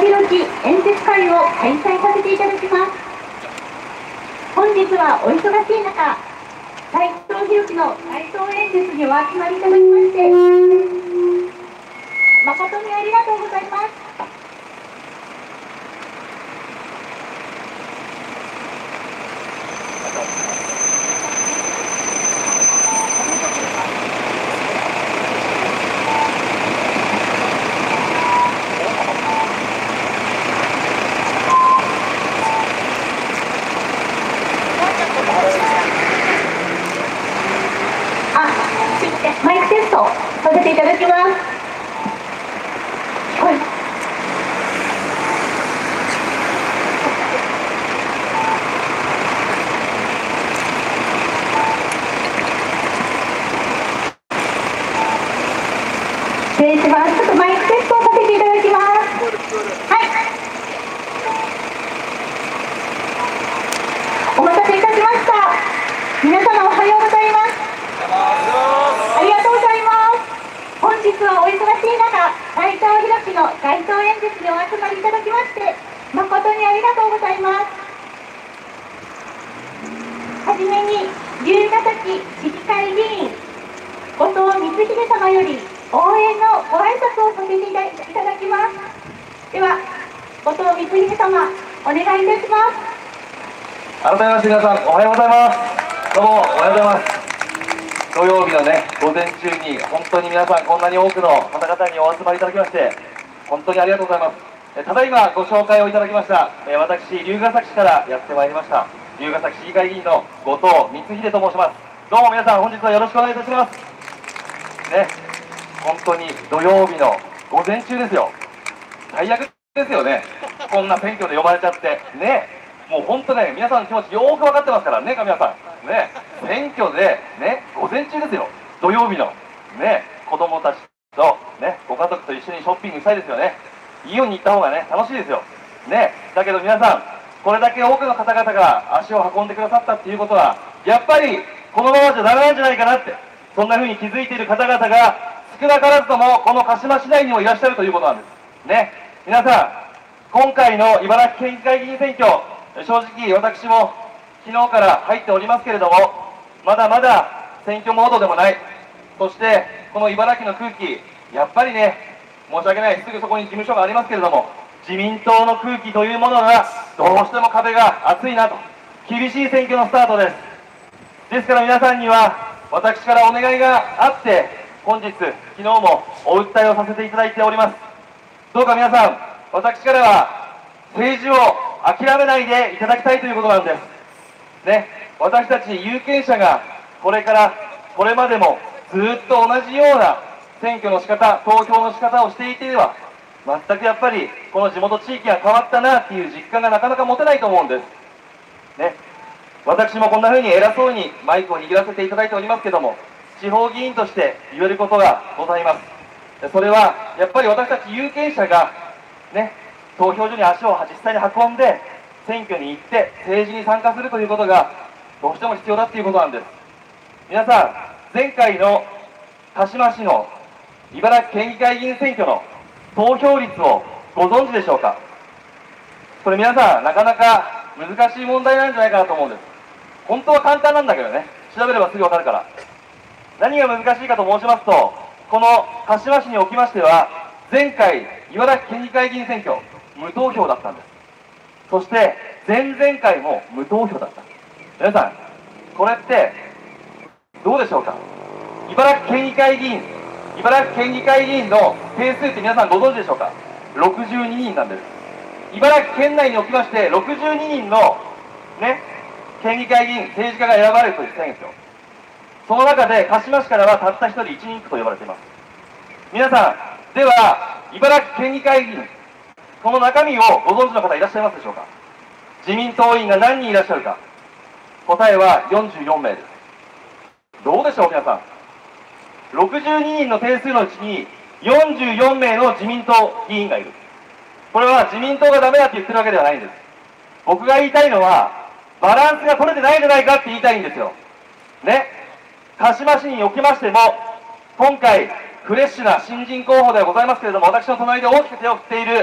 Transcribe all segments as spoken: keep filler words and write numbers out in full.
弘樹演説会を開催させていただきます。本日はお忙しい中、斉藤弘樹の街頭演説にお集まりいただきまして誠にありがとうございます。マイクテストさせていただきます。はい。失礼します。ちょっとマイクテストをさせていただきます。はい。お待たせいたしました。皆様おはようございます。ありがとうございます。本日はお忙しい中、斉藤弘樹の街頭演説にお集まりいただきまして誠にありがとうございます。はじめに龍ヶ崎市議会議員後藤光秀様より応援のご挨拶をさせていただきます。では後藤光秀様、お願いいたします。 改めまして皆さんおはようございます。どうもおはようございます。土曜日のね午前中に本当に皆さんこんなに多くの方々にお集まりいただきまして本当にありがとうございます。えただいまご紹介をいただきました、え私龍ヶ崎市からやってまいりました龍ヶ崎市議会議員の後藤光秀と申します。どうも皆さん本日はよろしくお願いいたしますね。本当に土曜日の午前中ですよ。最悪ですよね、こんな選挙で呼ばれちゃってね。もう本当ね、皆さんの気持ちよーく分かってますからね、皆さんね。選挙でね、午前中ですよ、土曜日のね、子供たちとね、ご家族と一緒にショッピングしたいですよね。イオンに行った方がね、楽しいですよね。だけど皆さん、これだけ多くの方々が足を運んでくださったっていうことは、やっぱりこのままじゃダメなんじゃないかなって、そんな風に気づいている方々が少なからずともこの鹿島市内にもいらっしゃるということなんですね。皆さん、今回の茨城県議会議員選挙、正直私も昨日から入っておりますけれども、まだまだ選挙モードでもない。そしてこの茨城の空気、やっぱりね、申し訳ない、すぐそこに事務所がありますけれども、自民党の空気というものがどうしても壁が厚いなと、厳しい選挙のスタートです。ですから皆さんには私からお願いがあって、本日昨日もお訴えをさせていただいております。どうか皆さん、私からは政治を諦めないでいただきたいということなんですね。私たち有権者がこれからこれまでもずっと同じような選挙の仕方、投票の仕方をしていては全くやっぱりこの地元地域が変わったなっていう実感がなかなか持てないと思うんですね。私もこんな風に偉そうにマイクを握らせていただいておりますけども、地方議員として言えることがございます。それはやっぱり私たち有権者がね、投票所に足を実際に運んで選挙に行って政治に参加するということがどうしても必要だということなんです。皆さん、前回の鹿島市の茨城県議会議員選挙の投票率をご存知でしょうか。これ皆さん、なかなか難しい問題なんじゃないかなと思うんです。本当は簡単なんだけどね、調べればすぐ分かるから。何が難しいかと申しますと、この鹿島市におきましては前回茨城県議会議員選挙無投票だったんです。そして前々回も無投票だった。皆さん、これってどうでしょうか。茨城県議会議員茨城県議会議員の定数って皆さんご存知でしょうか。ろくじゅうににんなんです。茨城県内におきましてろくじゅうににんのね、県議会議員、政治家が選ばれるという選挙、その中で鹿島市からはたった一人一人区と呼ばれています。皆さん、では茨城県議会議員、この中身をご存知の方いらっしゃいますでしょうか。自民党員が何人いらっしゃるか。答えはよんじゅうよんめいです。どうでしょう皆さん。ろくじゅうににんの定数のうちによんじゅうよんめいの自民党議員がいる。これは自民党がダメだって言ってるわけではないんです。僕が言いたいのはバランスが取れてないんじゃないかって言いたいんですよね。鹿島市におきましても今回フレッシュな新人候補ではございますけれども、私の隣で大きく手を振っている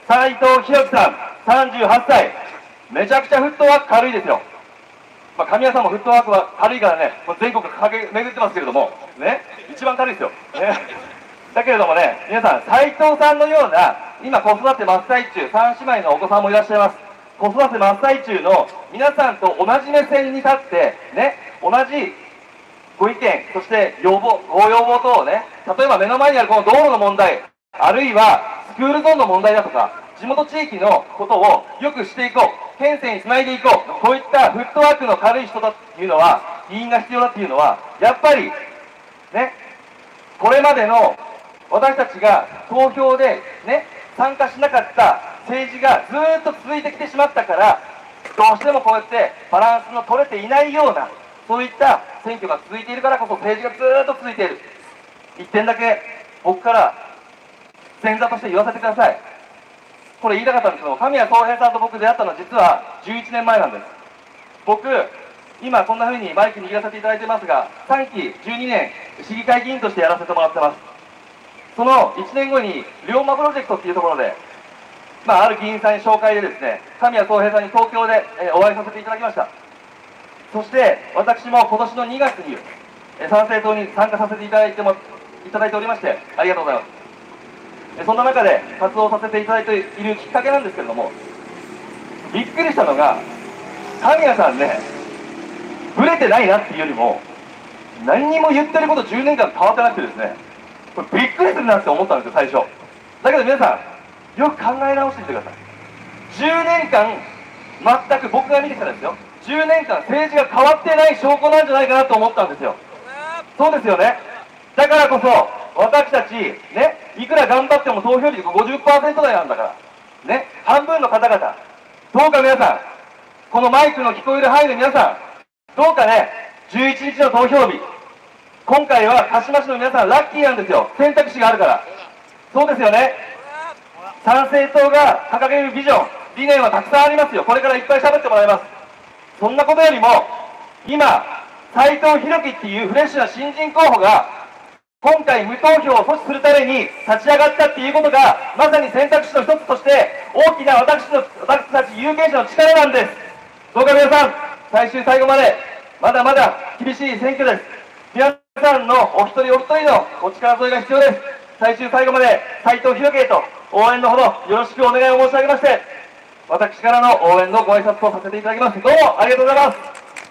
斉藤弘樹さんさんじゅうはっさい、めちゃくちゃフットワーク軽いですよ。まあ、神谷さんもフットワークは軽いからね、もう全国駆け巡ってますけれどもね、一番軽いですよ、ね、だけれどもね、皆さん斉藤さんのような今子育て真っ最中、さん姉妹のお子さんもいらっしゃいます。子育て真っ最中の皆さんと同じ目線に立ってね、同じご意見、そして要望、ご要望等をね、例えば目の前にあるこの道路の問題、あるいはスクールゾーンの問題だとか、地元地域のことをよくしていこう、県政につないでいこう、こういったフットワークの軽い人だっていうのは、議員が必要だっていうのは、やっぱりね、これまでの私たちが投票でね、参加しなかった政治がずーっと続いてきてしまったから、どうしてもこうやってバランスの取れていないような、そういった選挙が続いているからこそ政治がずーっと続いている。一点だけ僕から前座として言わせてください。これ言いたかったんですけど、神谷宗平さんと僕出会ったのは実はじゅういちねんまえなんです。僕、今こんな風にマイク握らせていただいてますが、さんきじゅうにねん市議会議員としてやらせてもらってます。そのいちねんごに龍馬プロジェクトっていうところで、まあ、ある議員さんに紹介でですね、神谷宗平さんに東京で、えー、お会いさせていただきました。そして私も今年のにがつに、えー、参政党に参加させていただいてもいただいておりまして、ありがとうございます。えー、そんな中で活動させていただいているきっかけなんですけれども、びっくりしたのが、神谷さんね、ぶれてないなっていうよりも、何にも言ってることじゅうねんかん変わってなくてですね、これびっくりするなって思ったんですよ、最初。だけど皆さん、よく考え直してみてください。じゅうねんかん、全く僕が見てきたんですよ。じゅうねんかん政治が変わってない証拠なんじゃないかなと思ったんですよ。そうですよね。だからこそ、私たち、ね、いくら頑張っても投票率 ごじゅっパーセント 台なんだから、ね、半分の方々、どうか皆さん、このマイクの聞こえる範囲の皆さん、どうかね、じゅういちにちの投票日、今回は鹿島市の皆さんラッキーなんですよ。選択肢があるから。そうですよね。参政党が掲げるビジョン、理念はたくさんありますよ。これからいっぱい喋ってもらいます。そんなことよりも、今、斉藤弘樹っていうフレッシュな新人候補が、今回無投票を阻止するために立ち上がったっていうことが、まさに選択肢の一つとして、大きな私の私たち有権者の力なんです。どうか皆さん、最終最後まで、まだまだ厳しい選挙です。皆さんのお一人お一人のお力添えが必要です。最終最後まで斉藤弘樹へと応援のほどよろしくお願いを申し上げまして、私からの応援のご挨拶をさせていただきます。どうもありがとうございます。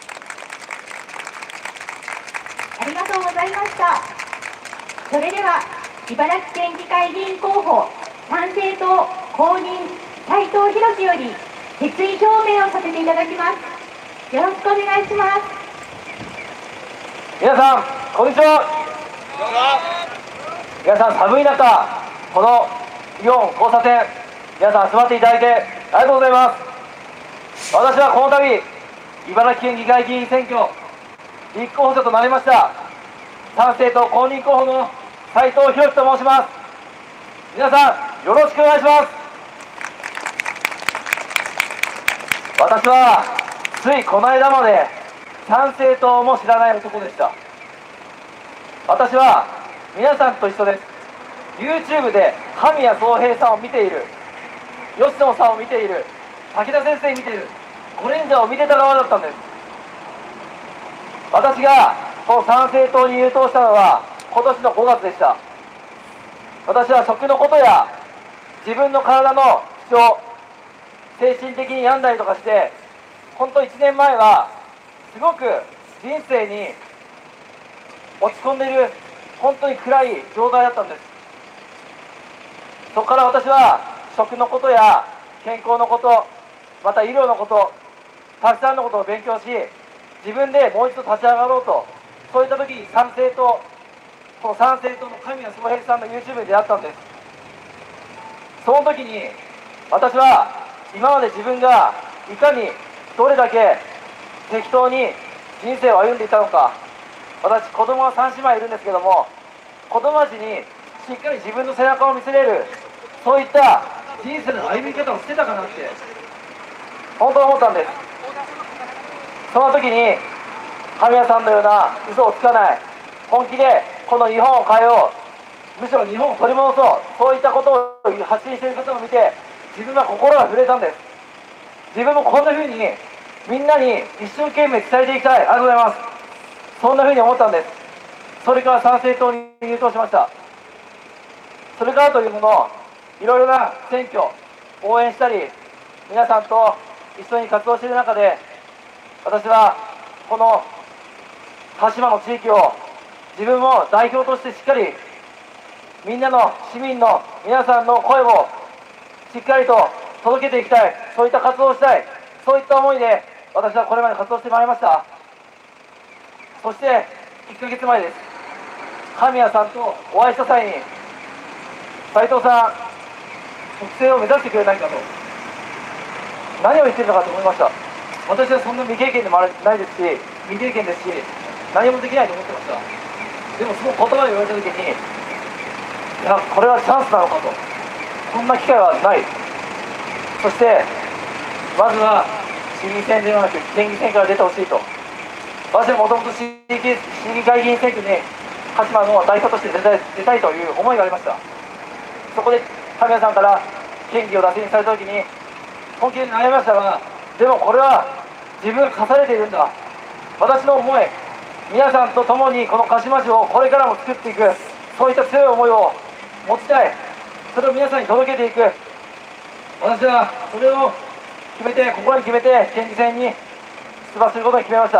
ありがとうございました。それでは茨城県議会議員候補参政党公認斉藤弘樹より決意表明をさせていただきます。よろしくお願いします。 皆さんこんにちは。皆さん寒い中、このイオン交差点、皆さん集まっていただいてありがとうございます。私はこの度茨城県議会議員選挙立候補者となりました参政党公認候補の斉藤弘樹と申します。皆さんよろしくお願いします。私はついこの間まで参政党も知らない男でした。私は皆さんと一緒です。 YouTube で神谷宗平さんを見ている、吉野さんを見ている、武田先生見ている、ゴレンジャーを見てた側だったんです。私がこの参政党に入党したのは今年のごがつでした。私は食のことや自分の体の不調、精神的に病んだりとかして、本当いちねんまえはすごく人生に落ち込んでいる、本当に暗い状態だったんです。そこから私は食のことや健康のこと、また医療のこと、たくさんのことを勉強し、自分でもう一度立ち上がろうと、そういった時に参政党、この参政党の神谷宗平さんの YouTube に出会ったんです。その時に私は今まで自分がいかにどれだけ適当に人生を歩んでいたのか、私子供はさん姉妹いるんですけども、子供たちにしっかり自分の背中を見せれる、そういった人生の歩み方をしてたかなって本当に思ったんです。その時に神谷さんのような嘘をつかない、本気でこの日本を変えよう、むしろ日本を取り戻そう、そういったことを発信している方を見て、 自分は心が震えたんです。自分もこんな風にみんなに一生懸命伝えていきたい。ありがとうございます。そんな風に思ったんです。それから参政党に入党しました。それからというもの、いろいろな選挙応援したり、皆さんと一緒に活動している中で、私はこの鹿島の地域を自分も代表としてしっかりみんなの市民の皆さんの声をしっかりと届けていきたい、そういった活動をしたい、そういった思いで私はこれまで活動してまいりました。そしていっかげつまえです。神谷さんとお会いした際に、斉藤さん特政を目指してくれないかと、何を言ってるのかと思いました。私はそんな未経験でもないですし、未経験ですし、何もできないと思ってました。でもその言葉を言われた時に、いや、これはチャンスなのかと、こんな機会はない。そしてまずは市議選ではなく県議選から出てほしいと。私はもともと市議会議員選挙に鹿島の代表として出たい、出たいという思いがありました。そこで神谷さんから県議を打診された時に本気で悩みましたが、でもこれは自分が課されているんだ、私の思い、皆さんと共にこの鹿島市をこれからも作っていく、そういった強い思いを持ちたい、それを皆さんに届けていく。私はそれを決めて、心に決めて県議選に出馬することに決めました。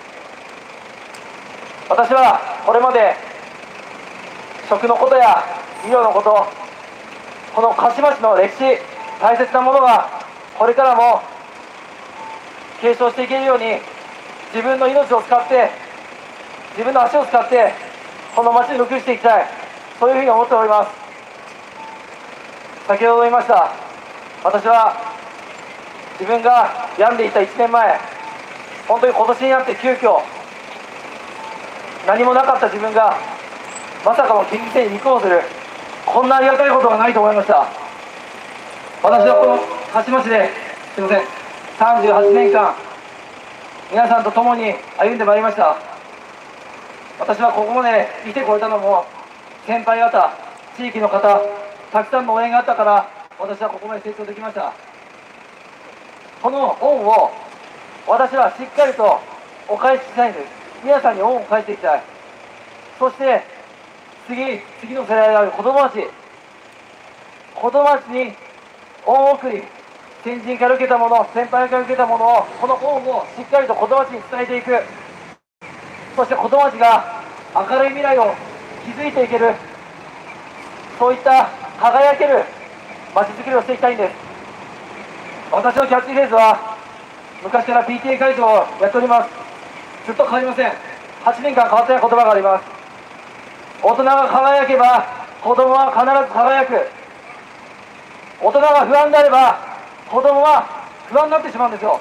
私はこれまで食のことや医療のこと、この鹿島市の歴史、大切なものがこれからも継承していけるように、自分の命を使って、自分の足を使ってこの町に残していきたい、そういうふうに思っております。先ほど言いました、私は自分が病んでいたいちねんまえ、本当に今年になって急遽何もなかった自分がまさかの県議選に立候補する、こんなありがたいことはないと思いました。私はこの鹿島市で、すいません、さんじゅうはちねんかん皆さんと共に歩んでまいりました。私はここまで生きてこれたのも先輩方、地域の方、たくさんの応援があったから私はここまで成長できました。この恩を私はしっかりとお返ししたいんです。皆さんに恩を返していきたい。そして次次の世代である子どもたち子どもたちに恩を送り、先人から受けたもの、先輩から受けたものを、この恩をしっかりと子どもたちに伝えていく。そして子どもたちが明るい未来を築いていける、そういった輝ける街づくりをしていきたいんです。私のキャッチフレーズは昔から ピーティーエー 会長をやっております。ずっと変わりません。はちねんかん変わってない言葉があります。大人が輝けば子供は必ず輝く。大人が不安であれば子供は不安になってしまうんですよ。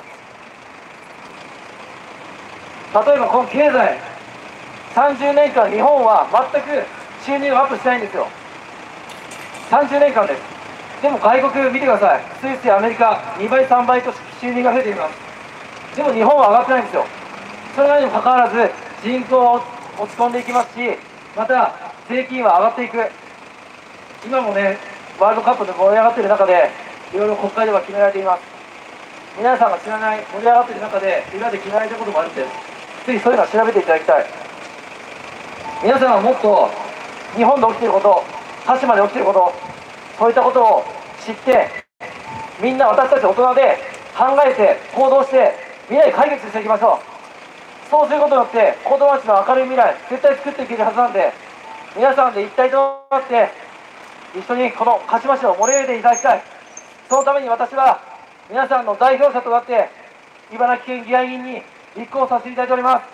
例えばこの経済、さんじゅうねんかん日本は全く収入がアップしてないんですよ。さんじゅうねんかんです。でも外国見てください。スイスやアメリカにばいさんばいと収入が増えています。でも日本は上がってないんですよ。それなのにもかかわらず人口は落ち込んでいきますし、また税金は上がっていく。今もね、ワールドカップで盛り上がっている中でいろいろ国会では決められています。皆さんが知らない、盛り上がっている中で裏で決められたこともあるんです。ぜひそういうのは調べていただきたい。皆さんはもっと日本で起きていること、鹿島で起きていること、そういったことを知って、みんな私たち大人で考えて行動して未来解決していきましょう。そうすることによって子供たちの明るい未来絶対作っていけるはずなんで、皆さんで一体となって一緒にこの鹿島市を盛り上げていただきたい。そのために私は皆さんの代表者となって茨城県議会議員に立候補させていただいております。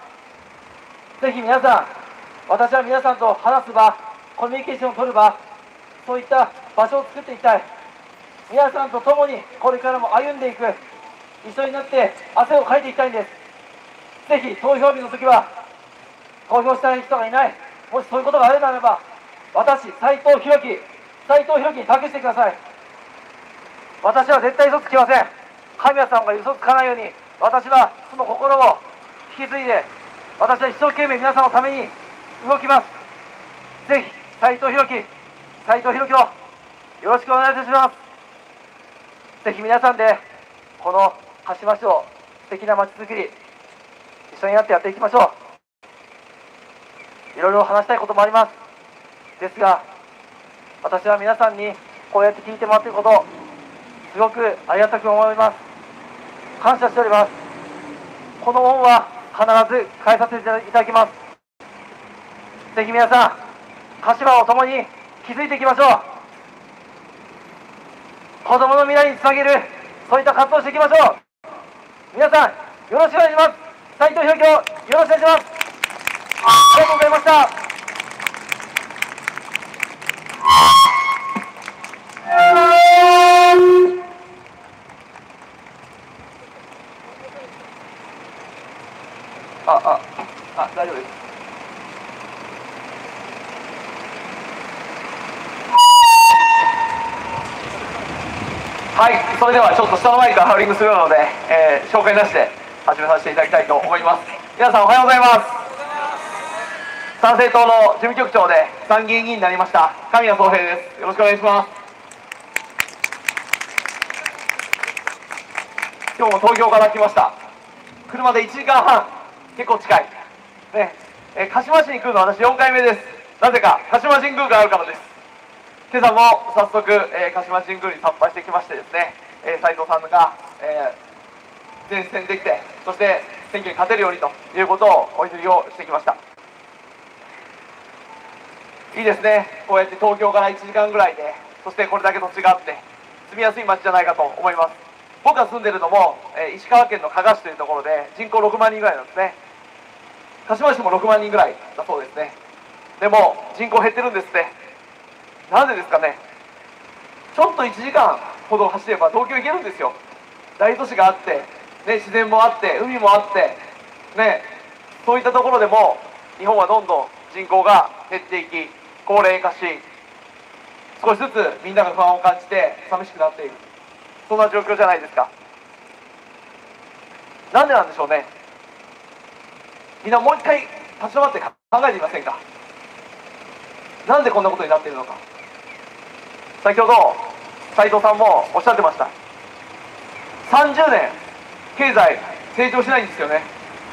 ぜひ皆さん、私は皆さんと話す場、コミュニケーションを取る場、そういった場所を作っていきたい。皆さんと共にこれからも歩んでいく、一緒になって汗をかいていきたいんです。ぜひ投票日の時は投票したい人がいない、もしそういうことがあるならば、私斉藤弘樹斉藤弘樹に託してください。私は絶対嘘つきません。神谷さんが嘘つかないように、私はその心を引き継いで、私は一生懸命皆さんのために動きます。ぜひ斉藤弘樹斉藤弘樹をよろしくお願いいたします。 ぜひ皆さんでこの鹿島市を素敵なまちづくり一緒になってやっていきましょう。いろいろ話したいこともあります。ですが私は皆さんにこうやって聞いてもらっていることすごくありがたく思います。感謝しております。この恩は必ず返させていただきます。ぜひ皆さん鹿島を共に築いていきましょう。子どもの未来につなげるそういった活動をしていきましょう。皆さんよろしくお願いします。斉藤弘樹をよろしくお願いします。ありがとうございました。あ、あ、あ、大丈夫です。 はい、それではちょっと下の前からハウリングするので、えー、紹介なしで始めさせていただきたいと思います。皆さんおはようございます。参政党の事務局長で参議院議員になりました神谷宗平です。よろしくお願いします。今日も東京から来ました。車でいちじかんはん、結構近い、ねえー、鹿島市に来るのは私よんかいめです。なぜか鹿島神宮があるからです。今朝も早速、えー、鹿島神宮に参拝してきましてですね、えー、斉藤さんが、えー、前線できて、そして選挙に勝てるようにということをお祈りをしてきました。いいですね、こうやって東京からいちじかんぐらいで、そしてこれだけ土地があって住みやすい街じゃないかと思います。僕が住んでるのも、えー、石川県の加賀市というところで人口ろくまんにんぐらいなんですね。鹿島市もろくまんにんぐらいだそうですね。でも人口減ってるんですって。なぜですかね。ちょっといちじかんほど走れば東京行けるんですよ。大都市があって、ね、自然もあって海もあって、ね、そういったところでも日本はどんどん人口が減っていき高齢化し、少しずつみんなが不安を感じて寂しくなっている、そんな状況じゃないですか。なんでなんでしょうね。みんなもう一回立ち止まって考えてみませんか。なんでこんなことになっているのか。先ほど斉藤さんもおっしゃってました。さんじゅうねん経済成長しないんですよね。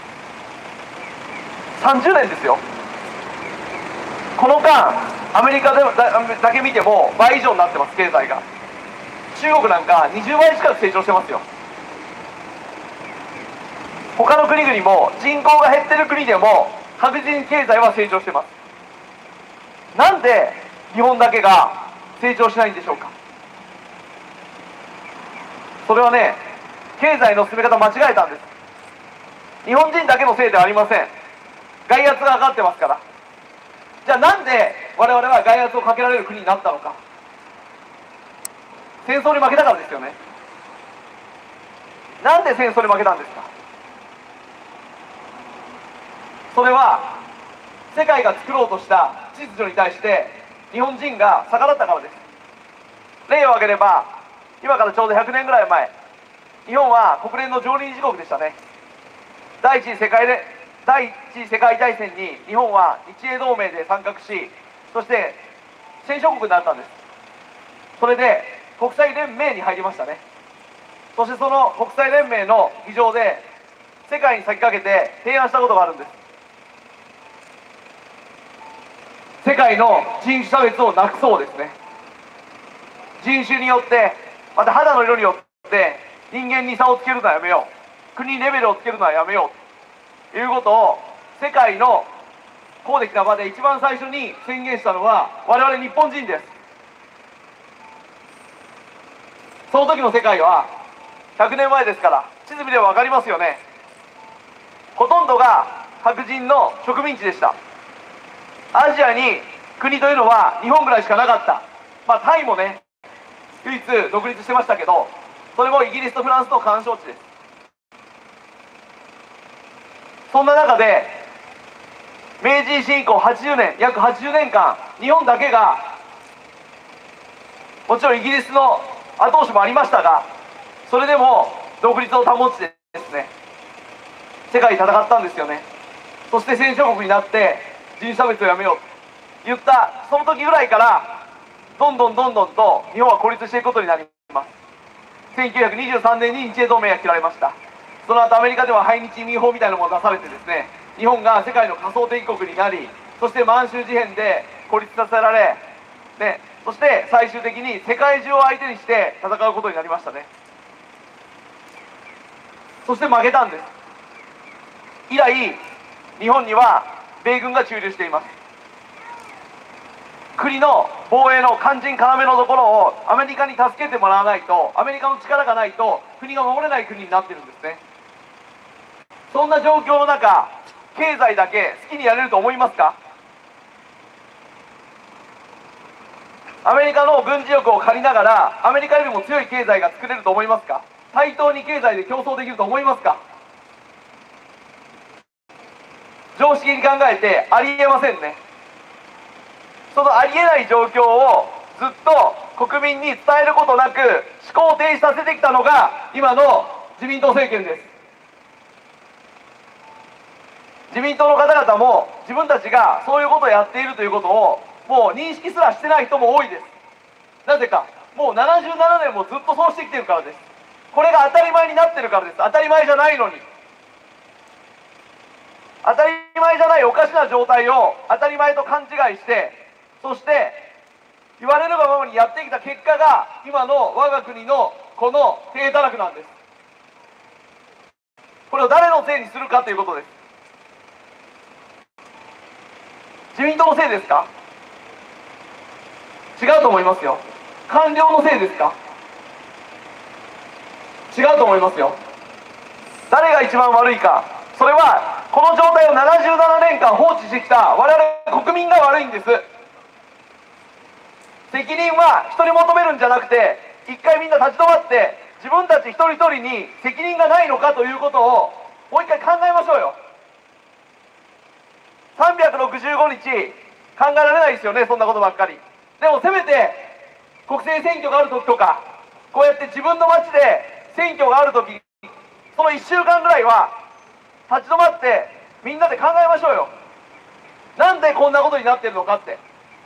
さんじゅうねんですよ。この間アメリカで だ, だけ見ても倍以上になってます。経済が中国なんかにじゅうばい近く成長してますよ。他の国々も人口が減ってる国でも確実に経済は成長してます。なんで日本だけが成長しないんでしょうか。それはね、経済の進め方間違えたんです。日本人だけのせいではありません。外圧がかかってますから。じゃあなんで我々は外圧をかけられる国になったのか。戦争に負けたからですよね。なんで戦争に負けたんですか。それは世界が作ろうとした秩序に対して日本人が逆らったからです。例を挙げれば今からちょうどひゃくねんぐらい前、日本は国連の常任理事国でしたね。第一次世界で第一次世界大戦に日本は日英同盟で参画し、そして戦勝国になったんです。それで国際連盟に入りましたね。そしてその国際連盟の議場で世界に先駆けて提案したことがあるんです。世界の人種差別をなくそうですね。人種によって、また肌の色によって人間に差をつけるのはやめよう、国にレベルをつけるのはやめようということを世界の公的な場で一番最初に宣言したのは我々日本人です。その時の世界はひゃくねんまえですから、地図見れば分かりますよね。ほとんどが白人の植民地でした。アジアに国というのは日本ぐらいしかなかった。まあタイもね唯一独立してましたけど、それもイギリスとフランスの干渉地です。そんな中で明治維新以降はちじゅうねん、約はちじゅうねんかん日本だけが、もちろんイギリスの後押しもありましたが、それでも独立を保ちてですね、世界に戦ったんですよね。そして戦勝国になって人種差別をやめようと言ったその時ぐらいからどんどんどんどんと日本は孤立していくことになります。 せんきゅうひゃくにじゅうさんねんに日英同盟が切られました。その後アメリカでは排日移民法みたいなものが出されてですね、日本が世界の仮想敵国になり、そして満州事変で孤立させられ、ね、そして最終的に世界中を相手にして戦うことになりましたね。そして負けたんです。以来日本には米軍が駐留しています。国の防衛の肝心要のところをアメリカに助けてもらわないと、アメリカの力がないと国が守れない国になってるんですね。そんな状況の中、経済だけ好きにやれると思いますか？アメリカの軍事力を借りながらアメリカよりも強い経済が作れると思いますか？対等に経済で競争できると思いますか？常識に考えてありえませんね。そのありえない状況をずっと国民に伝えることなく思考停止させてきたのが今の自民党政権です。自民党の方々も自分たちがそういうことをやっているということをもう認識すらしてない人も多いです。なぜか、もうななじゅうななねんもずっとそうしてきてるからです。これが当たり前になってるからです。当たり前じゃないのに、当たり前じゃないおかしな状態を当たり前と勘違いして、そして言われるがままにやってきた結果が今の我が国のこの低たらくなんです。これを誰のせいにするかということです。自民党のせいですか？違うと思いますよ。官僚のせいですか？違うと思いますよ。誰が一番悪いか、それはこの状態をななじゅうななねんかん放置してきた我々国民が悪いんです。責任は人に求めるんじゃなくて、一回みんな立ち止まって自分たち一人一人に責任がないのかということをもう一回考えましょうよ。さんびゃくろくじゅうごにち考えられないですよね、そんなことばっかり。でもせめて国政選挙がある時とか、こうやって自分の町で選挙がある時、そのいっしゅうかんぐらいは立ち止まってみんなで考えましょうよ。なんでこんなことになってるのかって。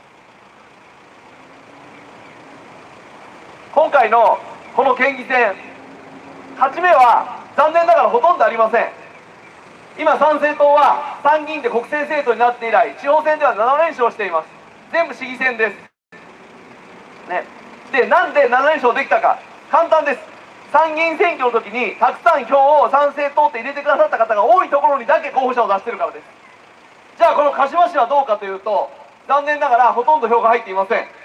今回のこの県議選、勝ち目は残念ながらほとんどありません。今参政党は参議院で国政政党になって以来、地方選ではななれんしょうしています。全部市議選です、ね、でなんでななれんしょうできたか、簡単です。参議院選挙の時にたくさん票を参政党って入れてくださった方が多いところにだけ候補者を出してるからです。じゃあこの鹿島市はどうかというと、残念ながらほとんど票が入っていません。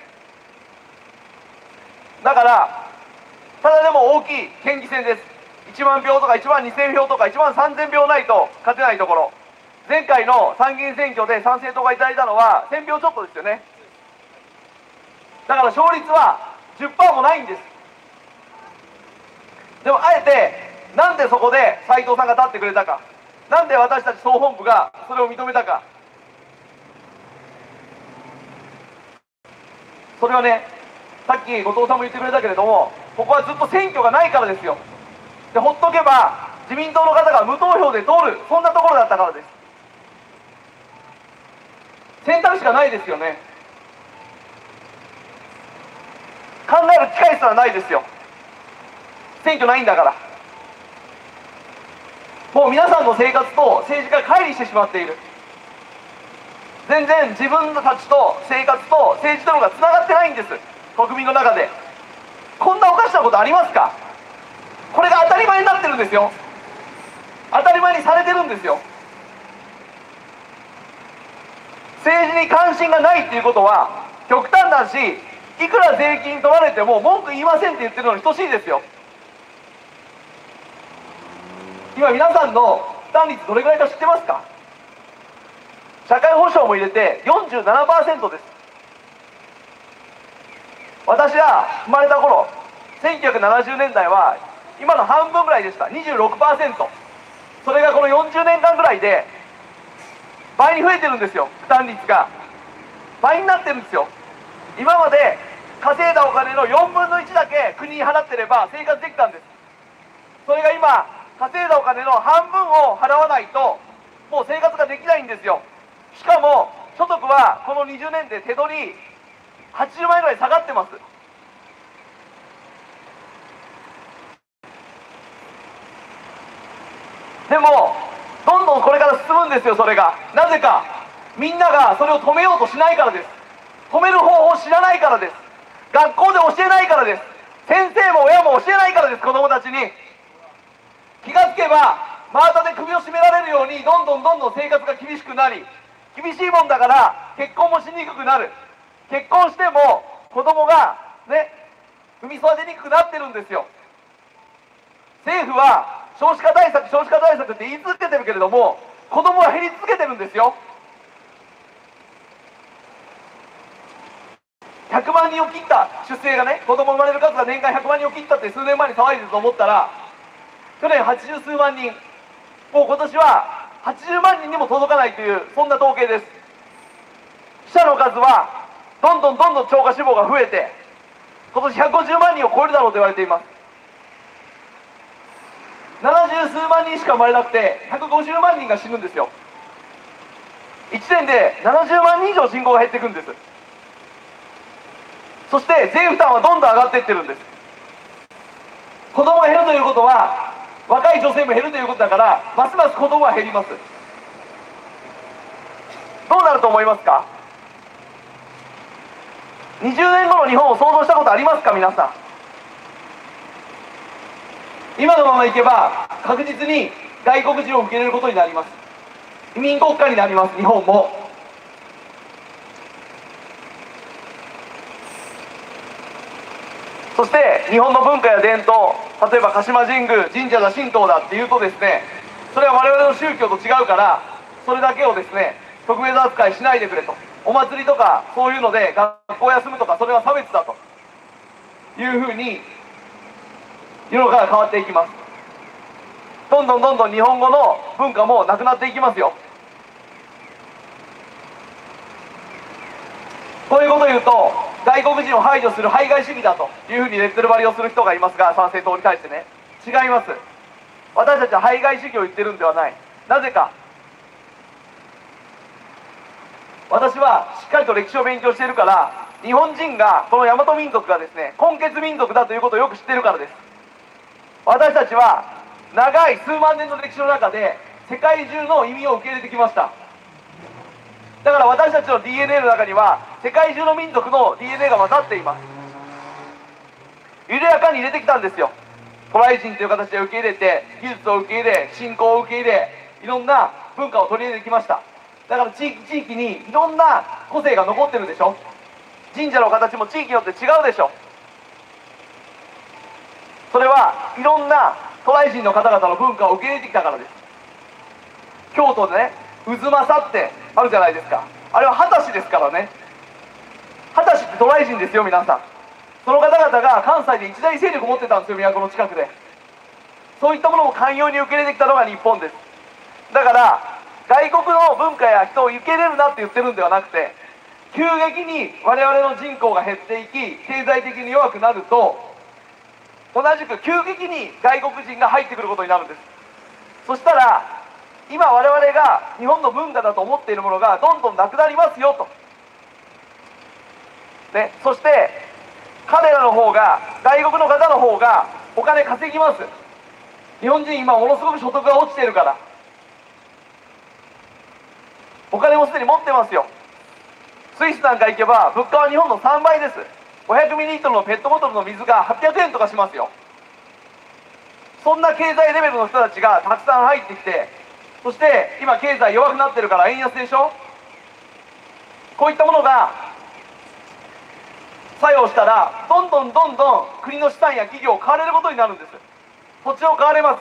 だからただでも大きい県議選です。いちまんひょうとかいちまんにせんひょうとかいちまんさんぜんひょうないと勝てないところ、前回の参議院選挙で参政党がいただいたのはせんひょうちょっとですよね。だから勝率は じゅっパーセント もないんです。でもあえてなんでそこで斉藤さんが立ってくれたか、なんで私たち総本部がそれを認めたか、それはね、さっき後藤さんも言ってくれたけれども、ここはずっと選挙がないからですよ。でほっとけば自民党の方が無投票で通る、そんなところだったからです。選択肢がないですよね。考える機会すらないですよ。選挙ないんだから。もう皆さんの生活と政治が乖離してしまっている。全然自分たちと生活と政治とのがつながってないんです、国民の中で。こんなおかしなことありますか？これが当たり前になってるんですよ。当たり前にされてるんですよ。政治に関心がないっていうことは極端だし、いくら税金取られても文句言いませんって言ってるのに等しいですよ。今皆さんの負担率どれぐらいか知ってますか？社会保障も入れて よんじゅうななパーセント です。私が生まれた頃せんきゅうひゃくななじゅうねんだいは今の半分ぐらいでした。 にじゅうろくパーセント。 それがこのよんじゅうねんかんぐらいで倍に増えてるんですよ。負担率が倍になってるんですよ。今まで稼いだお金のよんぶんのいちだけ国に払ってれば生活できたんです。それが今稼いだお金の半分を払わないともう生活ができないんですよ。しかも所得はこのにじゅうねんで手取りはちじゅうまんえんぐらい下がってます。 でもどんどんこれから進むんですよ。それがなぜか、みんながそれを止めようとしないからです。止める方法を知らないからです。学校で教えないからです。先生も親も教えないからです。子供たちに気がつけば真綿で首を絞められるようにどんどんどんどん生活が厳しくなり、厳しいもんだから結婚もしにくくなる。結婚しても子供がね産み育てにくくなってるんですよ。政府は少子化対策少子化対策って言い続けてるけれども、子供は減り続けてるんですよ。ひゃくまんにんを切った出生がね、子供生まれる数が年間ひゃくまんにんを切ったって数年前に騒いでると思ったら、去年はちじゅうすうまんにん、もう今年ははちじゅうまんにんにも届かないという、そんな統計です。死者の数はどんどんどんどん超過死亡が増えて、今年ひゃくごじゅうまんにんを超えるだろうと言われています。ななじゅうすうまんにんしか生まれなくてひゃくごじゅうまんにんが死ぬんですよ。いちねんでななじゅうまんにん以上人口が減っていくんです。そして税負担はどんどん上がっていってるんです。子供が減るということは若い女性も減るということだから、ますます子供は減ります。どうなると思いますか？にじゅうねんごの日本を想像したことありますか？皆さん、今のままいけば確実に外国人を受け入れることになります。移民国家になります。日本もそして日本の文化や伝統、例えば鹿島神宮、神社だ神道だっていうとですね、それは我々の宗教と違うから、それだけをですね特別扱いしないでくれと、お祭りとかそういうので学校休むとか、それは差別だというふうに世の中が変わっていきます。どんどんどんどん日本語の文化もなくなっていきますよ。こういうことを言うと、外国人を排除する排外主義だというふうにレッテル貼りをする人がいますが、参政党に対してね、違います。私たちは排外主義を言ってるんではない。なぜか、私はしっかりと歴史を勉強しているから、日本人がこの大和民族がですね根血民族だということをよく知っているからです。私たちは長い数万年の歴史の中で世界中の移民を受け入れてきました。だから私たちの ディーエヌエー の中には世界中の民族の ディーエヌエー が混ざっています。緩やかに入れてきたんですよ。渡来人という形で受け入れて、技術を受け入れ、信仰を受け入れ、いろんな文化を取り入れてきました。だから地域地域にいろんな個性が残ってるでしょ。神社の形も地域によって違うでしょ。それはいろんな渡来人の方々の文化を受け入れてきたからです。京都でね、渦政ってあるじゃないですか。あれは秦氏ですからね。秦氏って渡来人ですよ、皆さん。その方々が関西で一大勢力持ってたんですよ、都の近くで。そういったものも寛容に受け入れてきたのが日本です。だから外国の文化や人を受け入れるなって言ってるんではなくて、急激に我々の人口が減っていき、経済的に弱くなると、同じく急激に外国人が入ってくることになるんです。そしたら今我々が日本の文化だと思っているものがどんどんなくなりますよと、ね、そして彼らの方が、外国の方の方がお金稼ぎます。日本人今ものすごく所得が落ちているから、お金もすでに持ってますよ。スイスなんか行けば物価は日本のさんばいです。ごひゃくミリリットルのペットボトルの水がはっぴゃくえんとかしますよ。そんな経済レベルの人たちがたくさん入ってきて、そして今経済弱くなってるから円安でしょ。こういったものが作用したら、どんどんどんどん国の資産や企業を買われることになるんです。土地を買われます。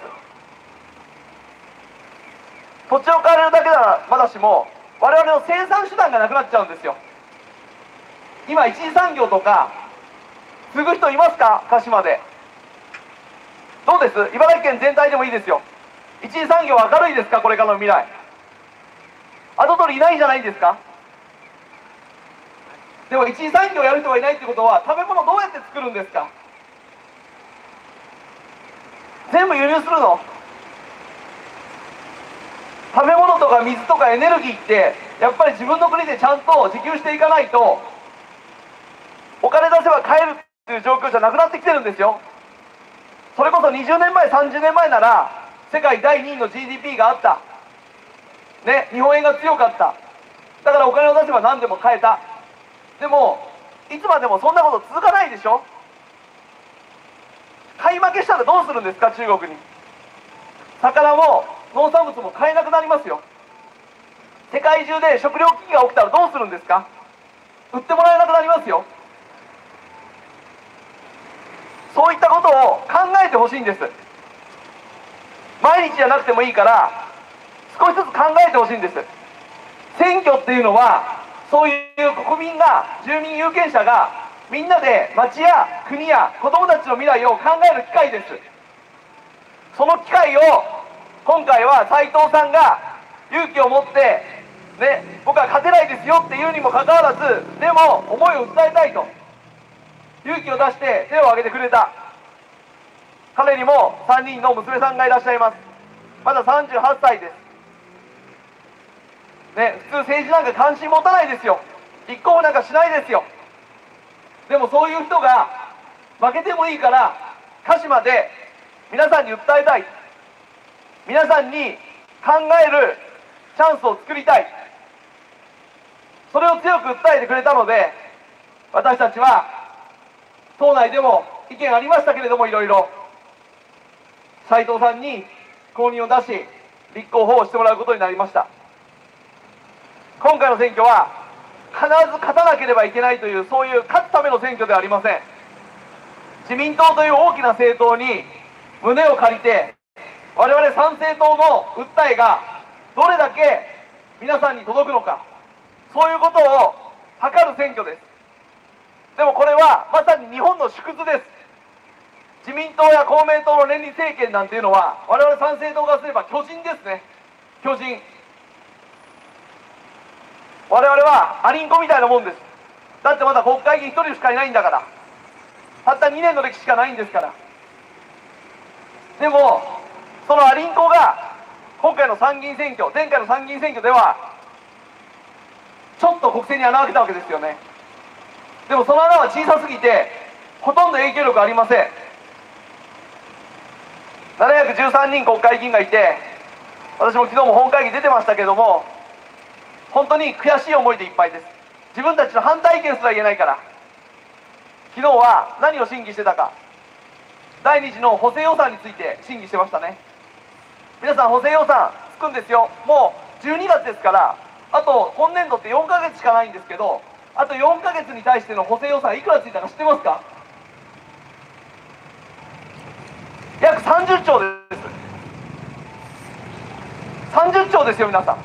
土地を買われるだけならまだしも、我々の生産手段がなくなっちゃうんですよ。今一次産業とか継ぐ人いますか？鹿島でどうです？茨城県全体でもいいですよ。一次産業明るいですか？これからの未来。跡取りいないんじゃないんですか？でも一次産業をやる人がいないってことは、食べ物どうやって作るんですか？全部輸入するの？食べ物とか水とかエネルギーってやっぱり自分の国でちゃんと自給していかないと、お金出せば買えるっていう状況じゃなくなってきてるんですよ。それこそにじゅうねんまえさんじゅうねんまえなら世界だいにいの ジーディーピー があった、ね、日本円が強かった、だからお金を出せば何でも買えた。でもいつまでもそんなこと続かないでしょ。買い負けしたらどうするんですか。中国に魚も農産物も買えなくなりますよ。世界中で食糧危機が起きたらどうするんですか。売ってもらえなくなりますよ。そういったことを考えてほしいんです。毎日じゃなくてもいいから少しずつ考えてほしいんです。選挙っていうのはそういう国民が、住民有権者がみんなで町や国や子どもたちの未来を考える機会です。その機会を今回は斉藤さんが勇気を持って、ね、僕は勝てないですよっていうにもかかわらず、でも思いを訴えたいと勇気を出して手を挙げてくれた。彼にもさんにんの娘さんがいらっしゃいます。まださんじゅうはっさいです、ね、普通政治なんか関心持たないですよ。立候補なんかしないですよ。でもそういう人が負けてもいいから鹿島で皆さんに訴えたい、皆さんに考えるチャンスを作りたい、それを強く訴えてくれたので、私たちは党内でも意見ありましたけれども、いろいろ斉藤さんに公認を出し立候補をしてもらうことになりました。今回の選挙は必ず勝たなければいけないという、そういう勝つための選挙ではありません。自民党という大きな政党に胸を借りて、我々参政党の訴えがどれだけ皆さんに届くのか、そういうことを図る選挙です。でもこれはまさに日本の縮図です。自民党や公明党の連立政権なんていうのは、我々参政党がすれば巨人ですね。巨人。我々はアリンコみたいなもんです。だってまだ国会議員ひとりしかいないんだから、たったにねんの歴史しかないんですから。でもそのアリンコが今回の参議院選挙、前回の参議院選挙ではちょっと国政に穴を開けたわけですよね。でもその穴は小さすぎてほとんど影響力ありません。ななひゃくじゅうさんにん国会議員がいて、私も昨日も本会議出てましたけども、本当に悔しい思いでいっぱいです。自分たちの反対意見すら言えないから。昨日は何を審議してたか、だいに次の補正予算について審議してましたね。皆さん、補正予算つくんですよ。もうじゅうにがつですから、あと今年度ってよんかげつしかないんですけど、あとよんかげつに対しての補正予算いくらついたか知ってますか。約さんじゅっちょうです。さんじゅっちょうですよ。皆さん、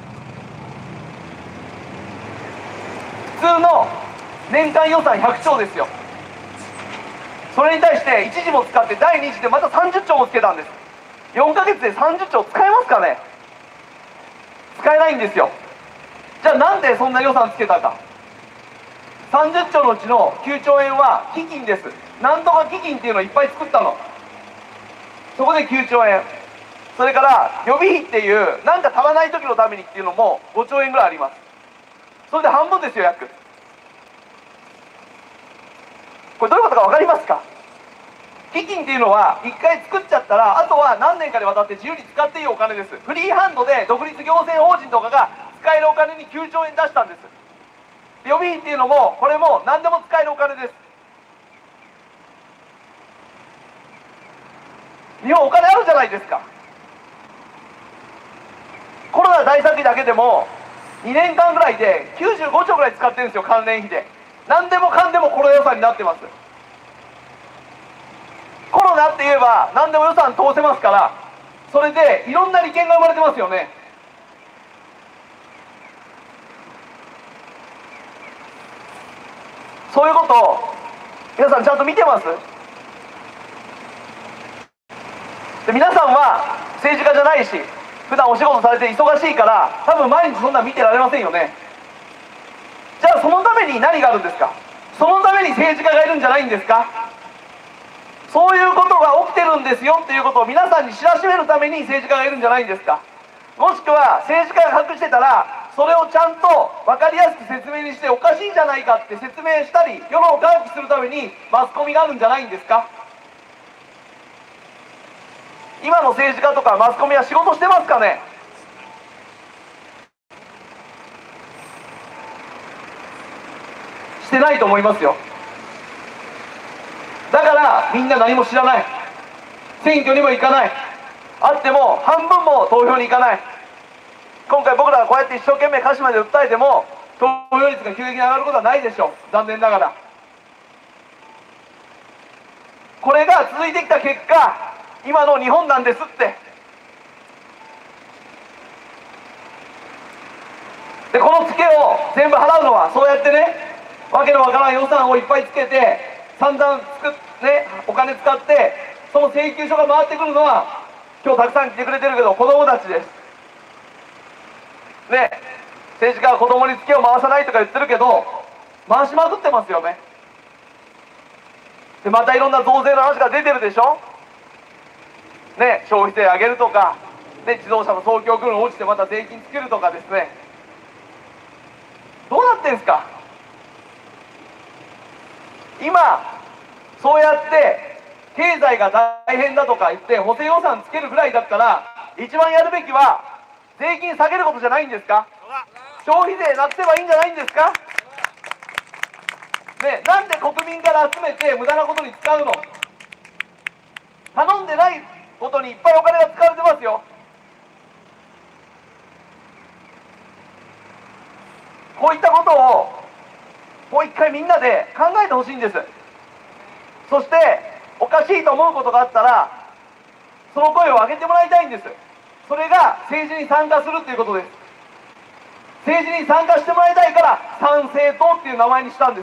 普通の年間予算ひゃくちょうですよ。それに対していちじも使ってだいに次でまたさんじゅっちょうもつけたんです。よんかげつでさんじゅっちょう使えますかね。使えないんですよ。じゃあなんでそんな予算つけたか。さんじゅっちょうのうちのきゅうちょうえんは基金です。なんとか基金っていうのをいっぱい作ったの。そこできゅうちょうえん、それから予備費っていうなんか足らない時のためにっていうのもごちょうえんぐらいあります。それで半分ですよ、約。これどういうことか分かりますか。基金っていうのはいっかい作っちゃったら、あとは何年かにわたって自由に使っていいお金です。フリーハンドで独立行政法人とかが使えるお金にきゅうちょうえん出したんです。予備費っていうのもこれも何でも使えるお金です。日本お金あるじゃないですか。コロナ対策費だけでもにねんかんぐらいできゅうじゅうごちょうぐらい使ってるんですよ、関連費で。何でもかんでもコロナ予算になってます。コロナって言えば何でも予算通せますから、それでいろんな利権が生まれてますよね。そういうことを皆さんちゃんと見てます？で、皆さんは政治家じゃないし普段お仕事されて忙しいから多分毎日そんな見てられませんよね。じゃあそのために何があるんですか。そのために政治家がいるんじゃないんですか。そういうことが起きてるんですよっていうことを皆さんに知らしめるために政治家がいるんじゃないんですか。もしくは政治家が隠してたらそれをちゃんと分かりやすく説明にしておかしいんじゃないかって説明したり世論を喚起するためにマスコミがあるんじゃないんですか。 今の政治家とかマスコミは仕事してますかね。してないと思いますよ。だからみんな何も知らない、選挙にも行かない、あっても半分も投票に行かない。今回僕らがこうやって一生懸命鹿島で訴えても投票率が急激に上がることはないでしょう、残念ながら。これが続いてきた結果、今の日本なんですって。でこのツケを全部払うのは、そうやってね、わけのわからん予算をいっぱいつけて散々つく、ね、お金使ってその請求書が回ってくるのは、今日たくさん来てくれてるけど子供たちですね。政治家は子供にツケを回さないとか言ってるけど、回しまくってますよね。でまたいろんな増税の話が出てるでしょね。消費税上げるとか、ね、自動車の走行区分落ちてまた税金つけるとかですね。どうなってんすか今。そうやって経済が大変だとか言って補正予算つけるぐらいだったら、一番やるべきは税金下げることじゃないんですか。消費税なくせばいいんじゃないんですかね。なんで国民から集めて無駄なことに使うの。頼んでないことにいっぱいお金が使われてますよ。こういったことをもう一回みんなで考えてほしいんです。そしておかしいと思うことがあったらその声を上げてもらいたいんです。それが政治に参加するということです。政治に参加してもらいたいから参政党っていう名前にしたんです。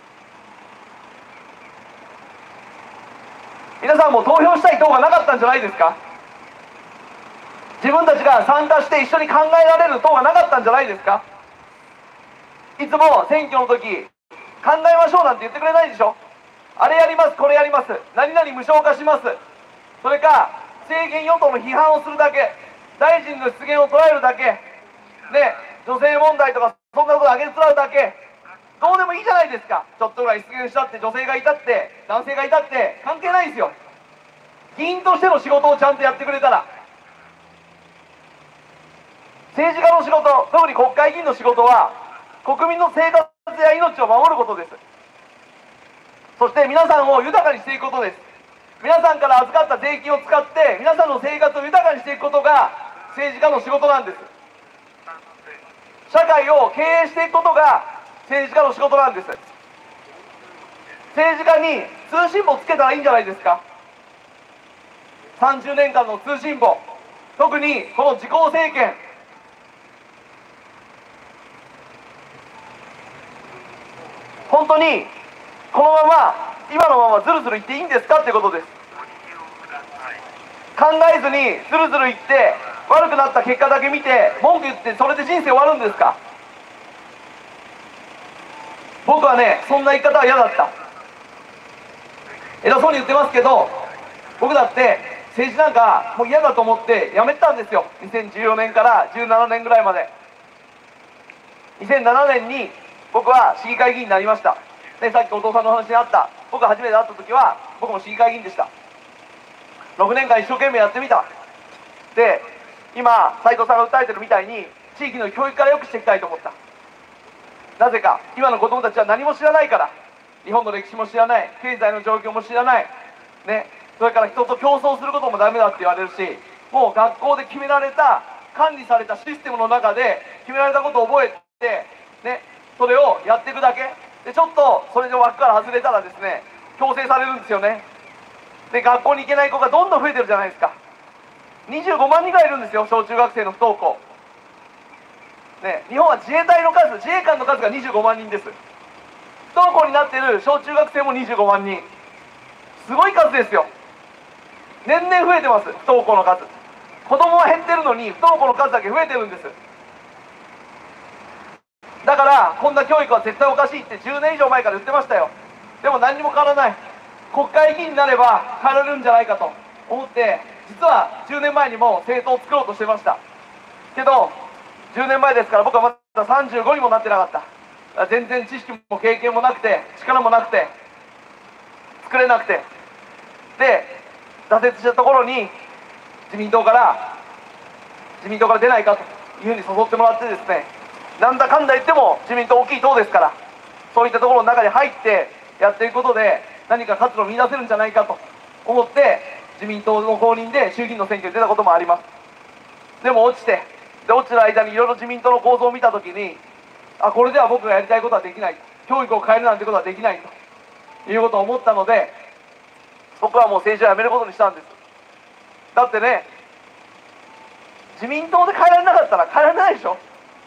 皆さんも投票したい党がなかったんじゃないですか。自分たちが参加して一緒に考えられる党がなかったんじゃないですか。いつも選挙の時考えましょうなんて言ってくれないでしょ。あれやります、これやります、何々無償化します、それか政権与党の批判をするだけ、大臣の失言を捉えるだけ、ね、女性問題とかそんなことを上げつらうだけ、どうでもいいじゃないですか。ちょっとぐらい失言したって女性がいたって男性がいたって関係ないですよ。議員としての仕事をちゃんとやってくれたら。政治家の仕事、特に国会議員の仕事は国民の生活や命を守ることです。そして皆さんを豊かにしていくことです。皆さんから預かった税金を使って皆さんの生活を豊かにしていくことが政治家の仕事なんです。社会を経営していくことが政治家の仕事なんです。政治家に通信簿つけたらいいんじゃないですか。さんじゅうねんかんの通信簿、特にこの自公政権、本当にこのまま今のままずるずるいっていいんですかってことです。考えずにずるずるいって悪くなった結果だけ見て文句言ってそれで人生終わるんですか。僕はね、そんな言い方は嫌だった。偉そうに言ってますけど、僕だって政治なんかもう嫌だと思って辞めたんですよ。にせんじゅうよねんからじゅうななねんぐらいまで。にせんななねんに僕は市議会議員になりました。ね、さっきお父さんの話にあった、僕が初めて会った時は僕も市議会議員でした。ろくねんかん一生懸命やってみた。で今斉藤さんが訴えてるみたいに地域の教育から良くしていきたいと思った。なぜか今の子どもたちは何も知らないから。日本の歴史も知らない、経済の状況も知らない、ね、それから人と競争することもダメだって言われるし、もう学校で決められた管理されたシステムの中で決められたことを覚えて、ね、それをやっていくだけで、ちょっとそれで枠から外れたらですね、強制されるんですよね。で学校に行けない子がどんどん増えてるじゃないですか。にじゅうごまんにんぐらいいるんですよ、小中学生の不登校、ね、日本は自衛隊の数、自衛官の数がにじゅうごまんにんです。不登校になっている小中学生もにじゅうごまんにん、すごい数ですよ。年々増えてます、不登校の数。子供は減ってるのに不登校の数だけ増えてるんです。だからこんな教育は絶対おかしいってじゅうねん以上前から言ってましたよ。でも何にも変わらない。国会議員になれば変われるんじゃないかと思って、実はじゅうねんまえにも政党を作ろうとしてましたけど、じゅうねんまえですから僕はまださんじゅうごにもなってなかった。全然知識も経験もなくて力もなくて作れなくて、で挫折したところに自民党から自民党から出ないかというふうに誘ってもらってですね、なんだかんだ言っても自民党大きい党ですから、そういったところの中に入ってやっていくことで何か活路を見出せるんじゃないかと思って自民党の公認で衆議院の選挙に出たこともあります。でも落ちて、で落ちてる間にいろいろ自民党の構造を見たときに、あ、これでは僕がやりたいことはできない、教育を変えるなんてことはできないということを思ったので、僕はもう政治をやめることにしたんです。だってね、自民党で変えられなかったら変えられないでしょ、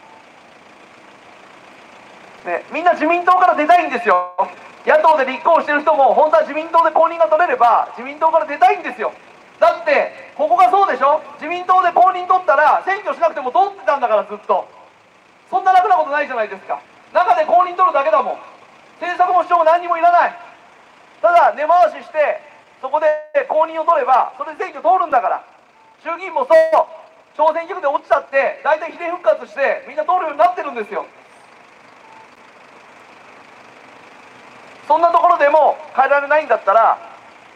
ね、みんな自民党から出たいんですよ。野党で立候補してる人も本当は自民党で公認が取れれば自民党から出たいんですよ。だってここがそうでしょ、自民党で公認取ったら選挙しなくても通ってたんだから、ずっと。そんな楽なことないじゃないですか。中で公認取るだけだもん。政策も主張も何にもいらない。ただ根回ししてそこで公認を取ればそれで選挙通るんだから。衆議院もそう、小選挙区で落ちたって大体比例復活してみんな通るようになってるんですよ。そんなところでも変えられないんだったら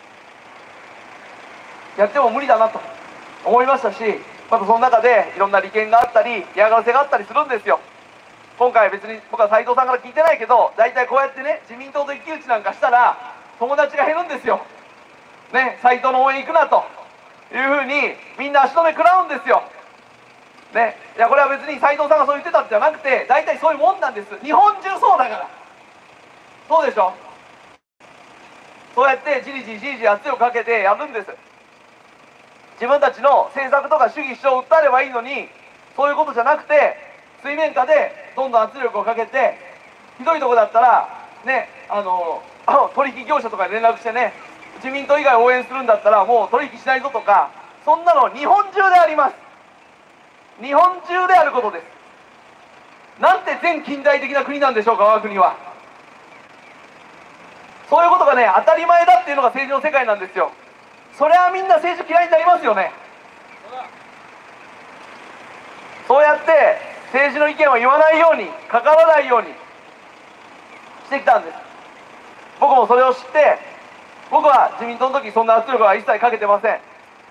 やっても無理だなと思いましたし、またその中でいろんな利権があったり嫌がらせがあったりするんですよ。今回別に僕は斉藤さんから聞いてないけど、大体こうやってね、自民党と一騎打ちなんかしたら友達が減るんですよ。ね、斉藤の応援行くなというふうにみんな足止め食らうんですよ。ね、いやこれは別に斉藤さんがそう言ってたんじゃなくて、大体そういうもんなんです。日本中そうだから。そうでしょ。そうやってじりじりじりじり圧力かけてやるんです。自分たちの政策とか主義主張を訴えればいいのに、そういうことじゃなくて水面下でどんどん圧力をかけて、ひどいとこだったらね、あの取引業者とかに連絡してね、自民党以外応援するんだったらもう取引しないぞとか、そんなの日本中であります。日本中であることです。なんて全近代的な国なんでしょうか、我が国は。そういうことがね、当たり前だっていうのが政治の世界なんですよ。そりゃみんな政治嫌いになりますよね。そうやって政治の意見を言わないように、関わらないようにしてきたんです。僕もそれを知って、僕は自民党の時そんな圧力は一切かけてません。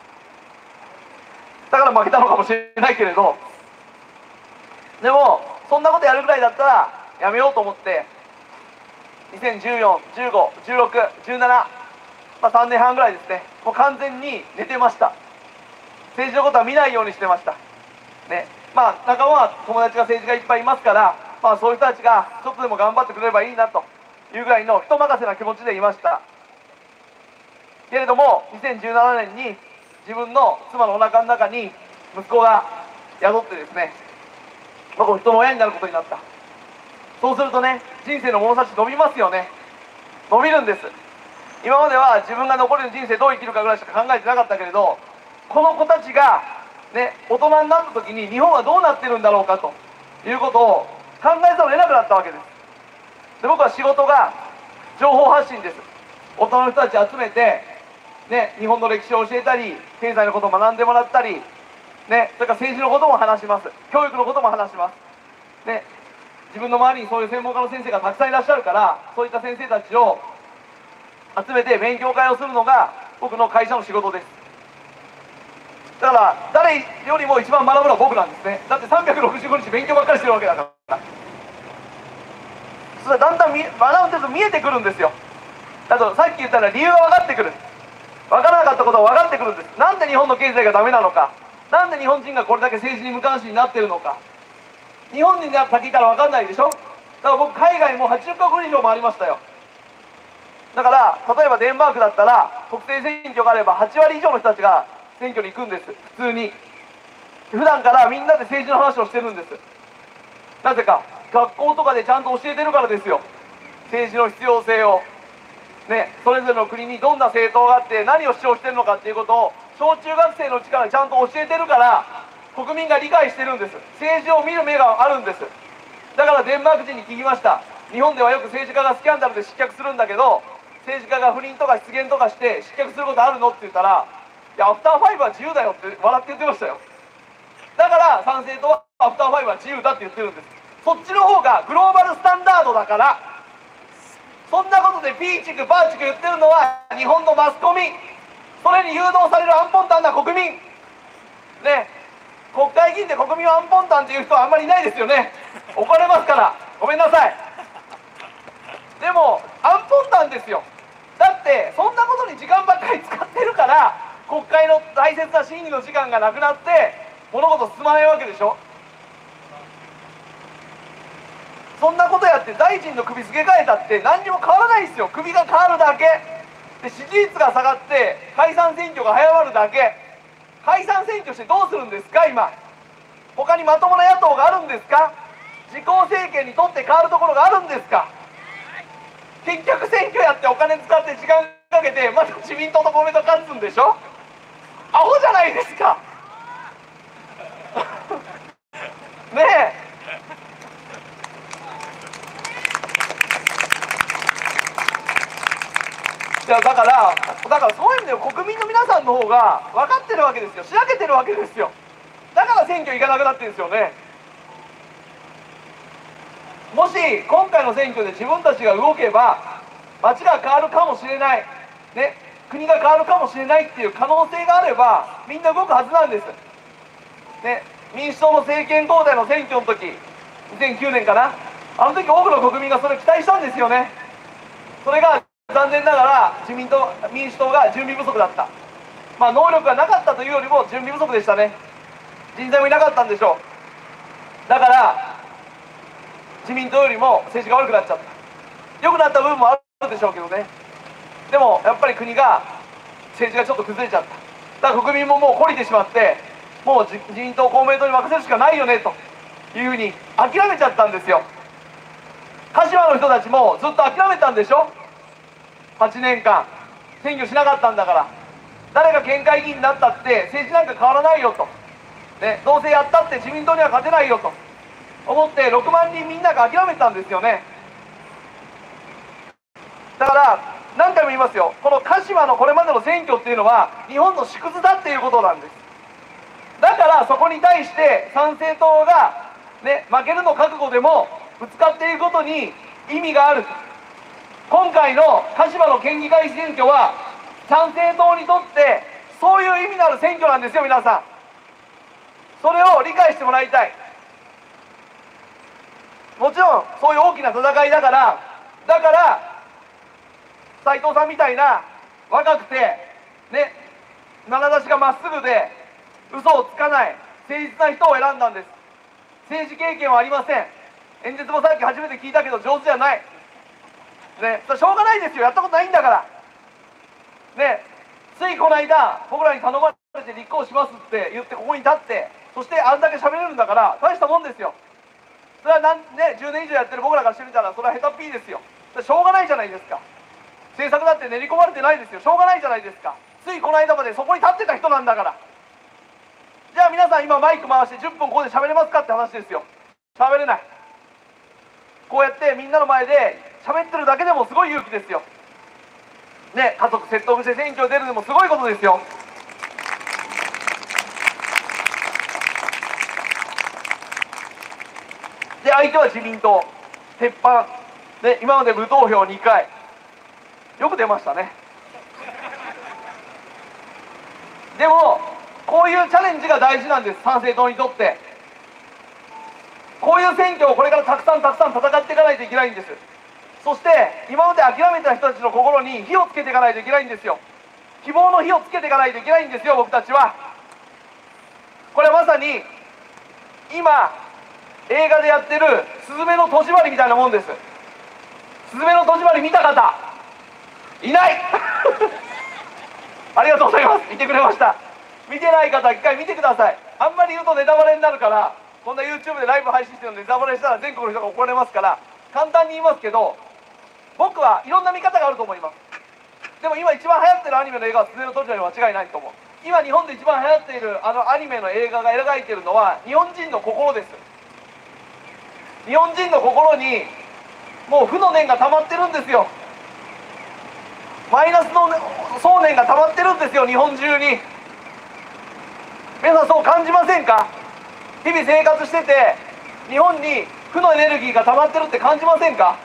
だから負けたのかもしれないけれど、でもそんなことやるぐらいだったらやめようと思って、にせんじゅうよん、じゅうご、じゅうろく、じゅうなな、まあ、さんねんはんぐらいですね、もう完全に寝てました。政治のことは見ないようにしてました、ね。まあ仲間は友達が政治家いっぱいいますから、まあ、そういう人たちがちょっとでも頑張ってくれればいいなというぐらいの人任せな気持ちでいました。けれどもにせんじゅうななねんに自分の妻のお腹の中に息子が宿ってですね、僕も人の親になることになった。そうするとね、人生の物差し伸びますよね。伸びるんです。今までは自分が残りの人生どう生きるかぐらいしか考えてなかったけれど、この子たちがね、大人になった時に日本はどうなってるんだろうかということを考えざるを得なくなったわけです。で、僕は仕事が情報発信です。大人の人たちを集めて、ね、日本の歴史を教えたり、経済のことを学んでもらったり、ね、それから政治のことも話します。教育のことも話します。ね、自分の周りにそういう専門家の先生がたくさんいらっしゃるから、そういった先生たちを集めて勉強会をするのが僕の会社の仕事です。だから誰よりも一番学ぶのは僕なんですね。だってさんびゃくろくじゅうごにち勉強ばっかりしてるわけだから。それだんだん学んでると見えてくるんですよ。あとさっき言ったのは理由が分かってくる。分からなかったことが分かってくるんです。なんで日本の経済がダメなのか、なんで日本人がこれだけ政治に無関心になってるのか。日本に先いたら分かんないでしょ。だから僕海外もはちじゅっかこく以上回りましたよ。だから例えばデンマークだったら国政選挙があればはちわり以上の人たちが選挙に行くんです。普通に普段からみんなで政治の話をしてるんです。なぜか学校とかでちゃんと教えてるからですよ。政治の必要性をね、それぞれの国にどんな政党があって何を主張してるのかっていうことを小中学生のうちからちゃんと教えてるから、国民が理解してるんです。政治を見る目があるんです。だからデンマーク人に聞きました。日本ではよく政治家がスキャンダルで失脚するんだけど、政治家が不倫とか失言とかして失脚することあるのって言ったら、いやアフターファイブは自由だよって笑って言ってましたよ。だから参政党はアフターファイブは自由だって言ってるんです。そっちの方がグローバルスタンダードだから。そんなことでピーチクパーチク言ってるのは日本のマスコミ、それに誘導されるアンポンタンな国民、 ね、国会議員で国民をアンポンタンっていう人はあんまりいないですよね。怒られますからごめんなさい。でもアンポンタンですよ。だってそんなことに時間ばっかり使ってるから国会の大切な審議の時間がなくなって物事進まないわけでしょ。そんなことやって大臣の首付け替えたって何にも変わらないですよ。首が変わるだけで、支持率が下がって解散選挙が早まるだけ。解散選挙してどうするんですか。今他にまともな野党があるんですか。自公政権にとって変わるところがあるんですか。結局選挙やってお金使って時間かけてまた自民党と公明党勝つんでしょ。アホじゃないですかねえ。いやだからだからそういう意味で国民の皆さんの方が分かってるわけですよ。しらけてるわけですよ。だから選挙行かなくなってるんですよね。もし今回の選挙で自分たちが動けば街が変わるかもしれない、ね、国が変わるかもしれないっていう可能性があればみんな動くはずなんです、ね、民主党の政権交代の選挙の時にせんきゅうねんかな、あの時多くの国民がそれを期待したんですよね。それが残念ながら自民党民主党が準備不足だった。まあ能力がなかったというよりも準備不足でしたね。人材もいなかったんでしょう。だから自民党よりも政治が悪くなっちゃった。良くなった部分もあるでしょうけどね。でもやっぱり国が政治がちょっと崩れちゃった。だから国民ももう懲りてしまってもう自民党公明党に任せるしかないよねというふうに諦めちゃったんですよ。鹿島の人たちもずっと諦めたんでしょ。はちねんかん選挙しなかったんだから、誰が県会議員になったって政治なんか変わらないよと、ね、どうせやったって自民党には勝てないよと思ってろくまんにんみんなが諦めたんですよね。だから何回も言いますよ、この鹿島のこれまでの選挙っていうのは日本の縮図だっていうことなんです。だからそこに対して参政党が、ね、負けるの覚悟でもぶつかっていくことに意味がある。今回の鹿島の県議会選挙は参政党にとってそういう意味のある選挙なんですよ。皆さんそれを理解してもらいたい。もちろんそういう大きな戦いだからだから斉藤さんみたいな若くてね眼差しがまっすぐで嘘をつかない誠実な人を選んだんです。政治経験はありません。演説もさっき初めて聞いたけど上手じゃないね、しょうがないですよ。やったことないんだからね。ついこの間僕らに頼まれて立候補しますって言ってここに立ってそしてあんだけ喋れるんだから大したもんですよ。それはなん、ね、じゅうねん以上やってる僕らからしてみたらそれは下手っぴーですよ。しょうがないじゃないですか。政策だって練り込まれてないですよ。しょうがないじゃないですか。ついこの間までそこに立ってた人なんだから。じゃあ皆さん今マイク回してじゅっぷんここで喋れますかって話ですよ。喋れない。こうやってみんなの前で喋ってるだけでもすごい勇気ですよね。家族説得して選挙に出るのもすごいことですよ。で相手は自民党鉄板で今まで無投票にかいよく出ましたね。でもこういうチャレンジが大事なんです。参政党にとってこういう選挙をこれからたくさんたくさん戦っていかないといけないんです。そして今まで諦めた人たちの心に火をつけていかないといけないんですよ。希望の火をつけていかないといけないんですよ。僕たちはこれはまさに今映画でやってる「すずめの戸締まり」みたいなもんです。すずめの戸締まり見た方いないありがとうございます。見てくれました。見てない方は一回見てください。あんまり言うとネタバレになるから、こんな YouTube でライブ配信してるのでネタバレしたら全国の人が怒られますから簡単に言いますけど、僕はいろんな見方があると思います。でも今一番流行ってるアニメの映画は「すずめの戸締まり」は間違いないと思う。今日本で一番流行っているあのアニメの映画が描いているのは日本人の心です。日本人の心にもう負の念が溜まってるんですよ。マイナスの想念が溜まってるんですよ、日本中に。皆さんそう感じませんか？日々生活してて日本に負のエネルギーが溜まってるって感じませんか？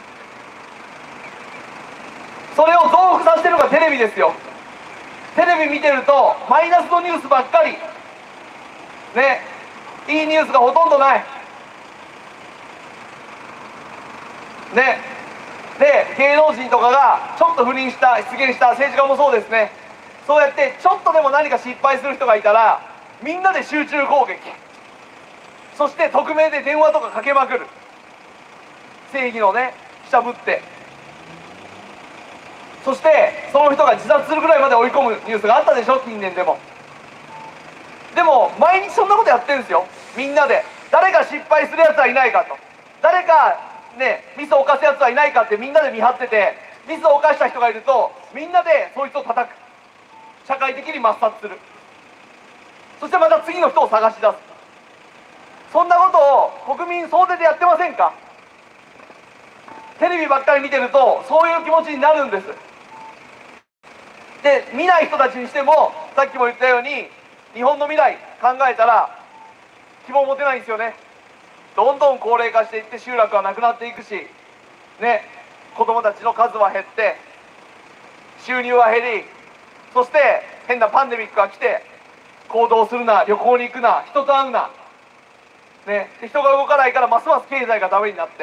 それを増幅させてるのがテレビですよ。テレビ見てるとマイナスのニュースばっかりね、いいニュースがほとんどないね。で、芸能人とかがちょっと不倫した出現した政治家もそうですね。そうやってちょっとでも何か失敗する人がいたらみんなで集中攻撃、そして匿名で電話とかかけまくる、正義のねしゃぶって、そしてその人が自殺するぐらいまで追い込むニュースがあったでしょ、近年でも。でも毎日そんなことやってるんですよ、みんなで。誰か失敗するやつはいないかと、誰かねミスを犯すやつはいないかってみんなで見張ってて、ミスを犯した人がいるとみんなでそいつを叩く、社会的に抹殺する、そしてまた次の人を探し出す。そんなことを国民総出でやってませんか？テレビばっかり見てるとそういう気持ちになるんです。で、見ない人たちにしてもさっきも言ったように日本の未来考えたら希望持てないんですよね。どんどん高齢化していって集落はなくなっていくしね、子供たちの数は減って収入は減り、そして変なパンデミックが来て行動するな、旅行に行くな、人と会うな、ね、人が動かないからますます経済がダメになって、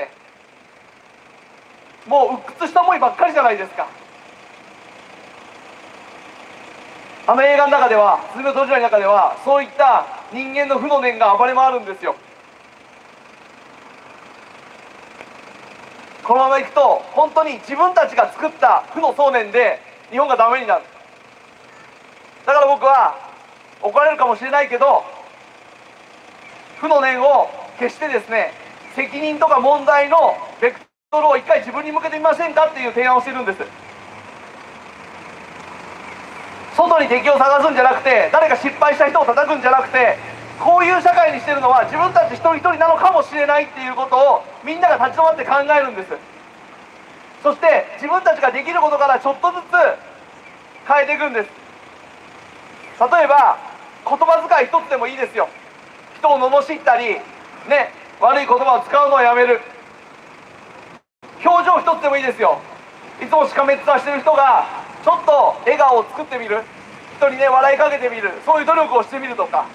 もう鬱屈した思いばっかりじゃないですか。あの映画の中では、すずめの戸締まりの中ではそういった人間の負の念が暴れ回るんですよ。このままいくと本当に自分たちが作った負の想念で日本がダメになる。だから僕は怒られるかもしれないけど、負の念を消してですね、責任とか問題のベクトルを一回自分に向けてみませんかっていう提案をしてるんです。外に敵を探すんじゃなくて、誰か失敗した人を叩くんじゃなくて、こういう社会にしてるのは自分たち一人一人なのかもしれないっていうことをみんなが立ち止まって考えるんです。そして自分たちができることからちょっとずつ変えていくんです。例えば言葉遣い一つでもいいですよ。人を罵ったりね、悪い言葉を使うのをやめる。表情一つでもいいですよ。いつもしかめっ面してる人がちょっと笑顔を作ってみる、人にね笑いかけてみる、そういう努力をしてみるとか。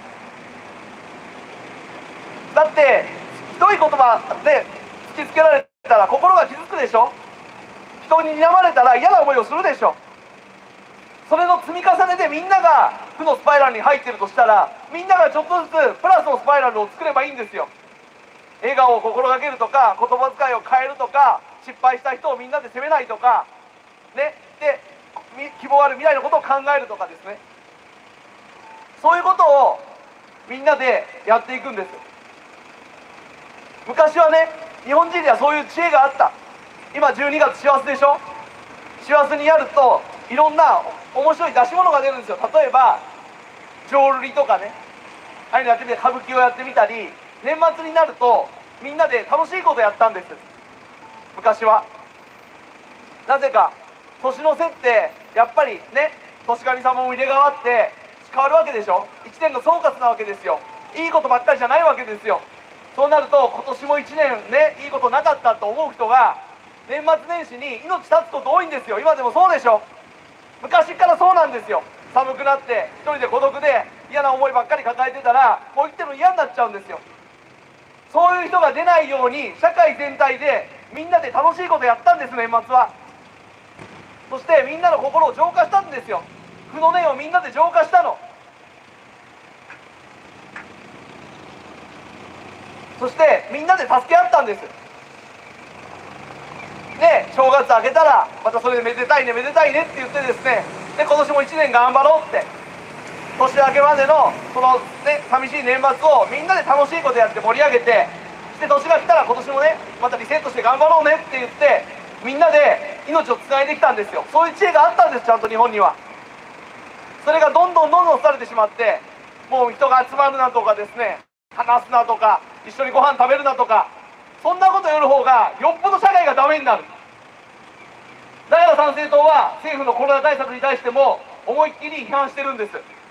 だってひどい言葉で突きつけられたら心が傷つくでしょ。人に睨まれたら嫌な思いをするでしょ。それの積み重ねでみんなが負のスパイラルに入ってるとしたら、みんながちょっとずつプラスのスパイラルを作ればいいんですよ。笑顔を心がけるとか、言葉遣いを変えるとか、失敗した人をみんなで責めないとかね、で希望ある未来のことを考えるとかですね、そういうことをみんなでやっていくんです。昔はね、日本人にはそういう知恵があった。今じゅうにがつ師走でしょ。師走にやるといろんな面白い出し物が出るんですよ。例えば浄瑠璃とかね、ああいうのやってみて、歌舞伎をやってみたり、年末になるとみんなで楽しいことやったんです、昔は。なぜか年の瀬ってやっぱりね、年神様も入れ替わって変わるわけでしょ。いちねんの総括なわけですよ。いいことばっかりじゃないわけですよ。そうなると今年もいちねんね、いいことなかったと思う人が年末年始に命絶つこと多いんですよ。今でもそうでしょ。昔からそうなんですよ。寒くなって一人で孤独で嫌な思いばっかり抱えてたら、もう生きてるの嫌になっちゃうんですよ。そういう人が出ないように社会全体でみんなで楽しいことやったんです、年末は。そしてみんなの心を浄化したんですよ。負の念をみんなで浄化したの。そしてみんなで助け合ったんです。で正月明けたらまたそれでめでたいねめでたいねって言ってですね、で今年もいちねん頑張ろうって、年明けまでのそのね寂しい年末をみんなで楽しいことやって盛り上げて、そして年が来たら今年もねまたリセットして頑張ろうねって言ってみんなで命をつないできたんですよ。そういう知恵があったんです、ちゃんと日本には。それがどんどんどんどん廃れてしまって、もう人が集まるなとかですね、話すなとか一緒にご飯食べるなとか、そんなことよる方がよっぽど社会がダメになる。だから参政党は政府のコロナ対策に対しても思いっきり批判してるんです。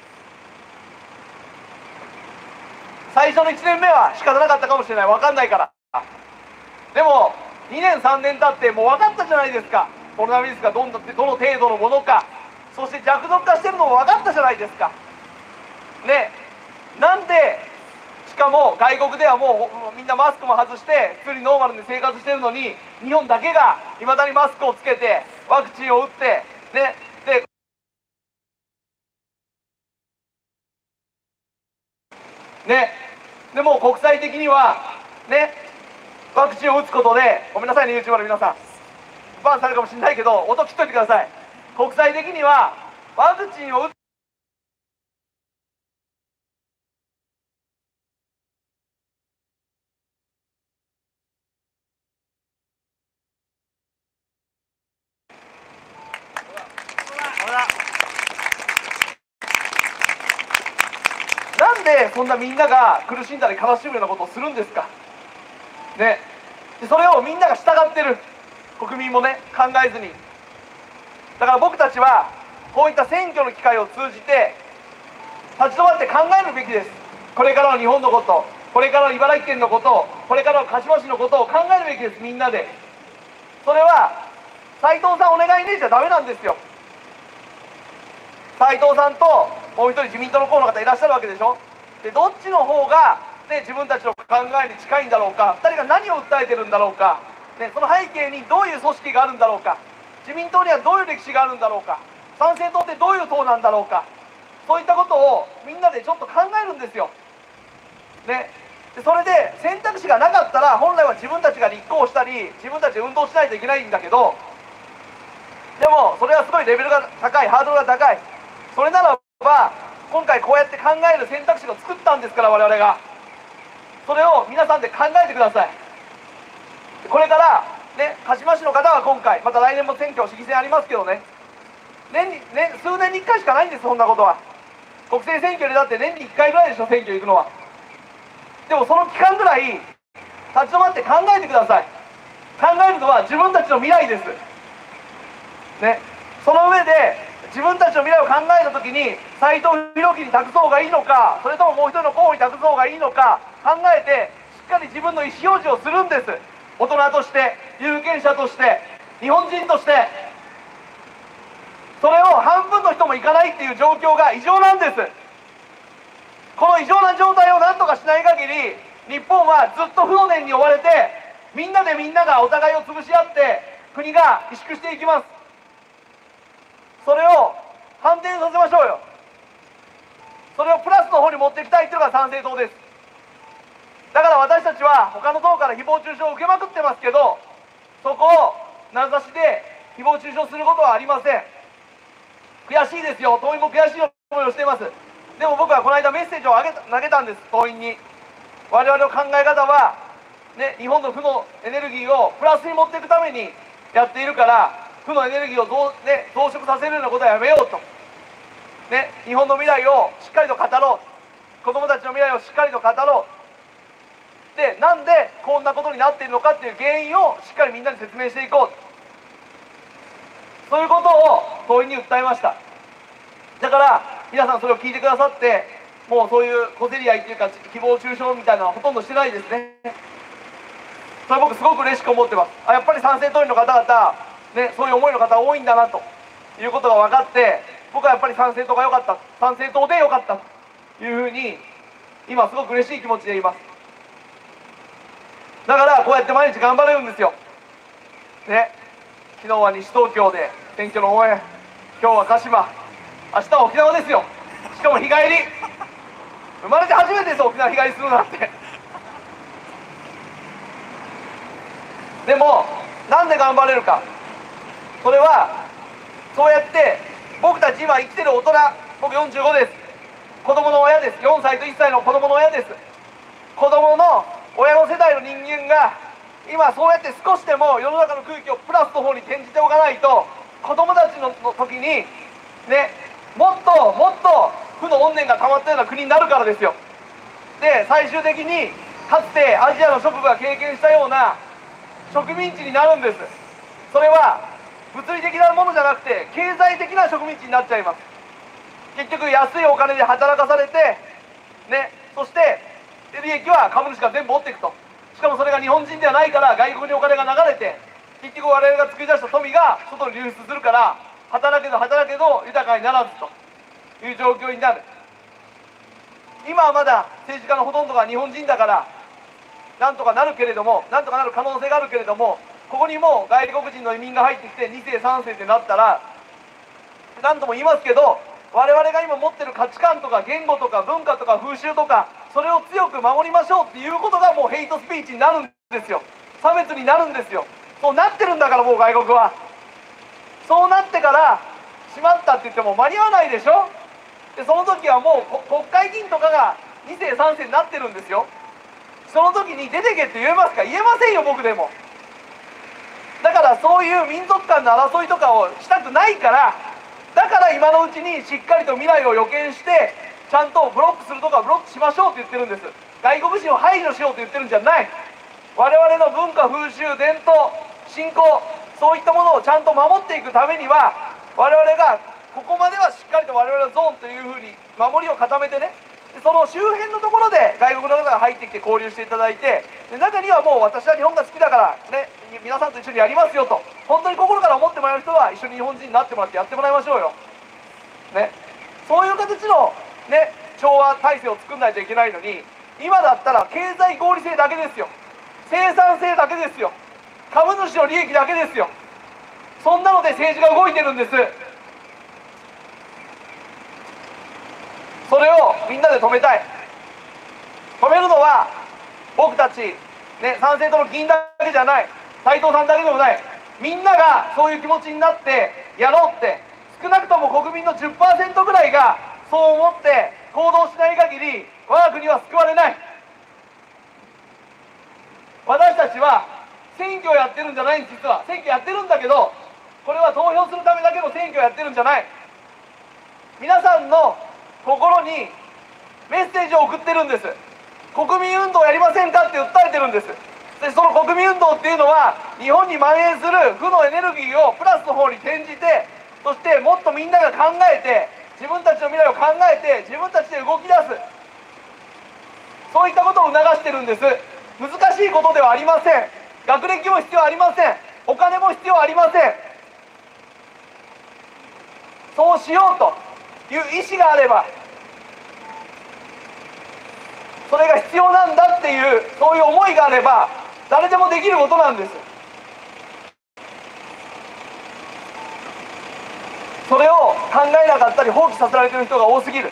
最初のいちねんめは仕方なかったかもしれない、分かんないから。でもにねんさんねん経ってもう分かったじゃないですか、コロナウイルスがどんどんどの程度のものか、そして弱毒化してるのも分かったじゃないですかね。なんでしかも外国ではもうみんなマスクも外して普通にノーマルに生活してるのに、日本だけがいまだにマスクをつけてワクチンを打ってね、でねでもう国際的にはね、ワクチンを打つことで、ごめんなさいね YouTuber の皆さん、バンされるかもしれないけど音切っといてください。国際的にはワクチンを打つなんでそんなみんなが苦しんだり悲しむようなことをするんですかね。でそれをみんなが従ってる、国民もね考えずに。だから僕たちはこういった選挙の機会を通じて立ち止まって考えるべきです。これからの日本のこと、これからの茨城県のこと、これからの鹿島市のことを考えるべきです、みんなで。それは斉藤さんお願いねえじゃダメなんですよ。斉藤さんともう一人自民党の候補の方いらっしゃるわけでしょ。でどっちの方が、ね、自分たちの考えに近いんだろうか、ふたりが何を訴えてるんだろうか、ね、その背景にどういう組織があるんだろうか、自民党にはどういう歴史があるんだろうか、参政党ってどういう党なんだろうか、そういったことをみんなでちょっと考えるんですよ、ね、でそれで選択肢がなかったら本来は自分たちが立候補したり自分たちで運動しないといけないんだけど、でもそれはすごいレベルが高い、ハードルが高い。それならば今回こうやって考える選択肢を作ったんですから、我々がそれを皆さんで考えてください。これからね、鹿島市の方は今回また来年も選挙市議選ありますけどね、年に、ね、数年にいっかいしかないんです、そんなことは。国政選挙でだって年にいっかいぐらいでしょ、選挙行くのは。でもその期間ぐらい立ち止まって考えてください。考えるのは自分たちの未来です、ね、その上で自分たちの未来を考えた時に斉藤弘樹に託す方がいいのか、それとももう一人の候補に託す方がいいのか考えてしっかり自分の意思表示をするんです。大人として有権者として日本人として。それを半分の人もいかないっていう状況が異常なんです。この異常な状態を何とかしない限り日本はずっと不能年に追われて、みんなでみんながお互いを潰し合って国が萎縮していきます。それを反転させましょうよ。それをプラスの方に持っていきたいというのが参政党です。だから私たちは他の党から誹謗中傷を受けまくってますけど、そこを名指しで誹謗中傷することはありません。悔しいですよ、党員も悔しい思いをしています。でも僕はこの間メッセージをあげた投げたんです、党員に。我々の考え方は、ね、日本の負のエネルギーをプラスに持っていくためにやっているから、負のエネルギーを増、ね、増殖させるようなことはやめようと、ね、日本の未来をしっかりと語ろう、子どもたちの未来をしっかりと語ろう、でなんでこんなことになっているのかっていう原因をしっかりみんなに説明していこう、そういうことを党員に訴えました。だから皆さんそれを聞いてくださって、もうそういう小競り合いっていうか誹謗中傷みたいなのはほとんどしてないですね。それ僕すごく嬉しく思ってます。あ、やっぱり参政党員の方々、ね、そういう思いの方多いんだなということが分かって、僕はやっぱり参政党が良かった、参政党で良かったというふうに今すごく嬉しい気持ちでいます。だからこうやって毎日頑張れるんですよ、ね、昨日は西東京で選挙の応援、今日は鹿島、明日は沖縄ですよ。しかも日帰り、生まれて初めてです、沖縄日帰りするなんて。でもなんで頑張れるか、それはそうやって僕たち今生きてる大人、僕よんじゅうごです、子供の親です、よんさいといっさいの子供の親です。子供の親の世代の人間が今そうやって少しでも世の中の空気をプラスの方に転じておかないと、子供たちの時にね、もっともっと負の怨念が溜まったような国になるからですよ。で最終的にかつてアジアの諸国が経験したような植民地になるんです。それは物理的なものじゃなくて経済的な植民地になっちゃいます。結局安いお金で働かされてね、そして利益は株主が全部持っていくと。しかもそれが日本人ではないから外国にお金が流れて、結局我々が作り出した富が外に流出するから、働けど働けど豊かにならずという状況になる。 今はまだ政治家のほとんどが日本人だからなんとかなるけれども、なんとかなる可能性があるけれども、ここにもう外国人の移民が入ってきてに世さん世ってなったら、何度も言いますけど、我々が今持ってる価値観とか言語とか文化とか風習とか、それを強く守りましょうっていうことがもうヘイトスピーチになるんですよ。差別になるんですよ。そうなってるんだから、もう外国は。そうなってからしまったって言っても間に合わないでしょ。でその時はもう国会議員とかがに世さん世になってるんですよ。その時に出てけって言えますか？言えませんよ、僕でも。だからそういう民族間の争いとかをしたくないから、だから今のうちにしっかりと未来を予見してちゃんとブロックするとかブロックしましょうって言ってるんです。外国人を排除しようと言ってるんじゃない。我々の文化風習伝統信仰、そういったものをちゃんと守っていくためには、我々がここまではしっかりと我々のゾーンというふうに守りを固めてね、その周辺のところで外国の方が入ってきて交流していただいて、で中にはもう私は日本が好きだからね、皆さんと一緒にやりますよと本当に心から思ってもらえる人は一緒に日本人になってもらってやってもらいましょうよ、ね、そういう形の、ね、調和体制を作んないといけないのに、今だったら経済合理性だけですよ、生産性だけですよ、株主の利益だけですよ。そんなので政治が動いてるんです。それをみんなで止めたい。止めるのは僕たち、ね、参政党の議員だけじゃない、斉藤さんだけでもない、みんながそういう気持ちになってやろうって、少なくとも国民の じゅっパーセント ぐらいがそう思って行動しない限り我が国は救われない。私たちは選挙をやってるんじゃないんです。実は選挙やってるんだけど、これは投票するためだけの選挙をやってるんじゃない。皆さんの心にメッセージを送ってるんです。国民運動をやりませんかって訴えてるんです。でその国民運動っていうのは日本に蔓延する負のエネルギーをプラスの方に転じて、そしてもっとみんなが考えて、自分たちの未来を考えて自分たちで動き出す、そういったことを促してるんです。難しいことではありません。学歴も必要ありません。お金も必要ありません。そうしようという意思があれば、それが必要なんだっていうそういう思いがあれば誰でもできることなんです。それを考えなかったり放棄させられている人が多すぎる。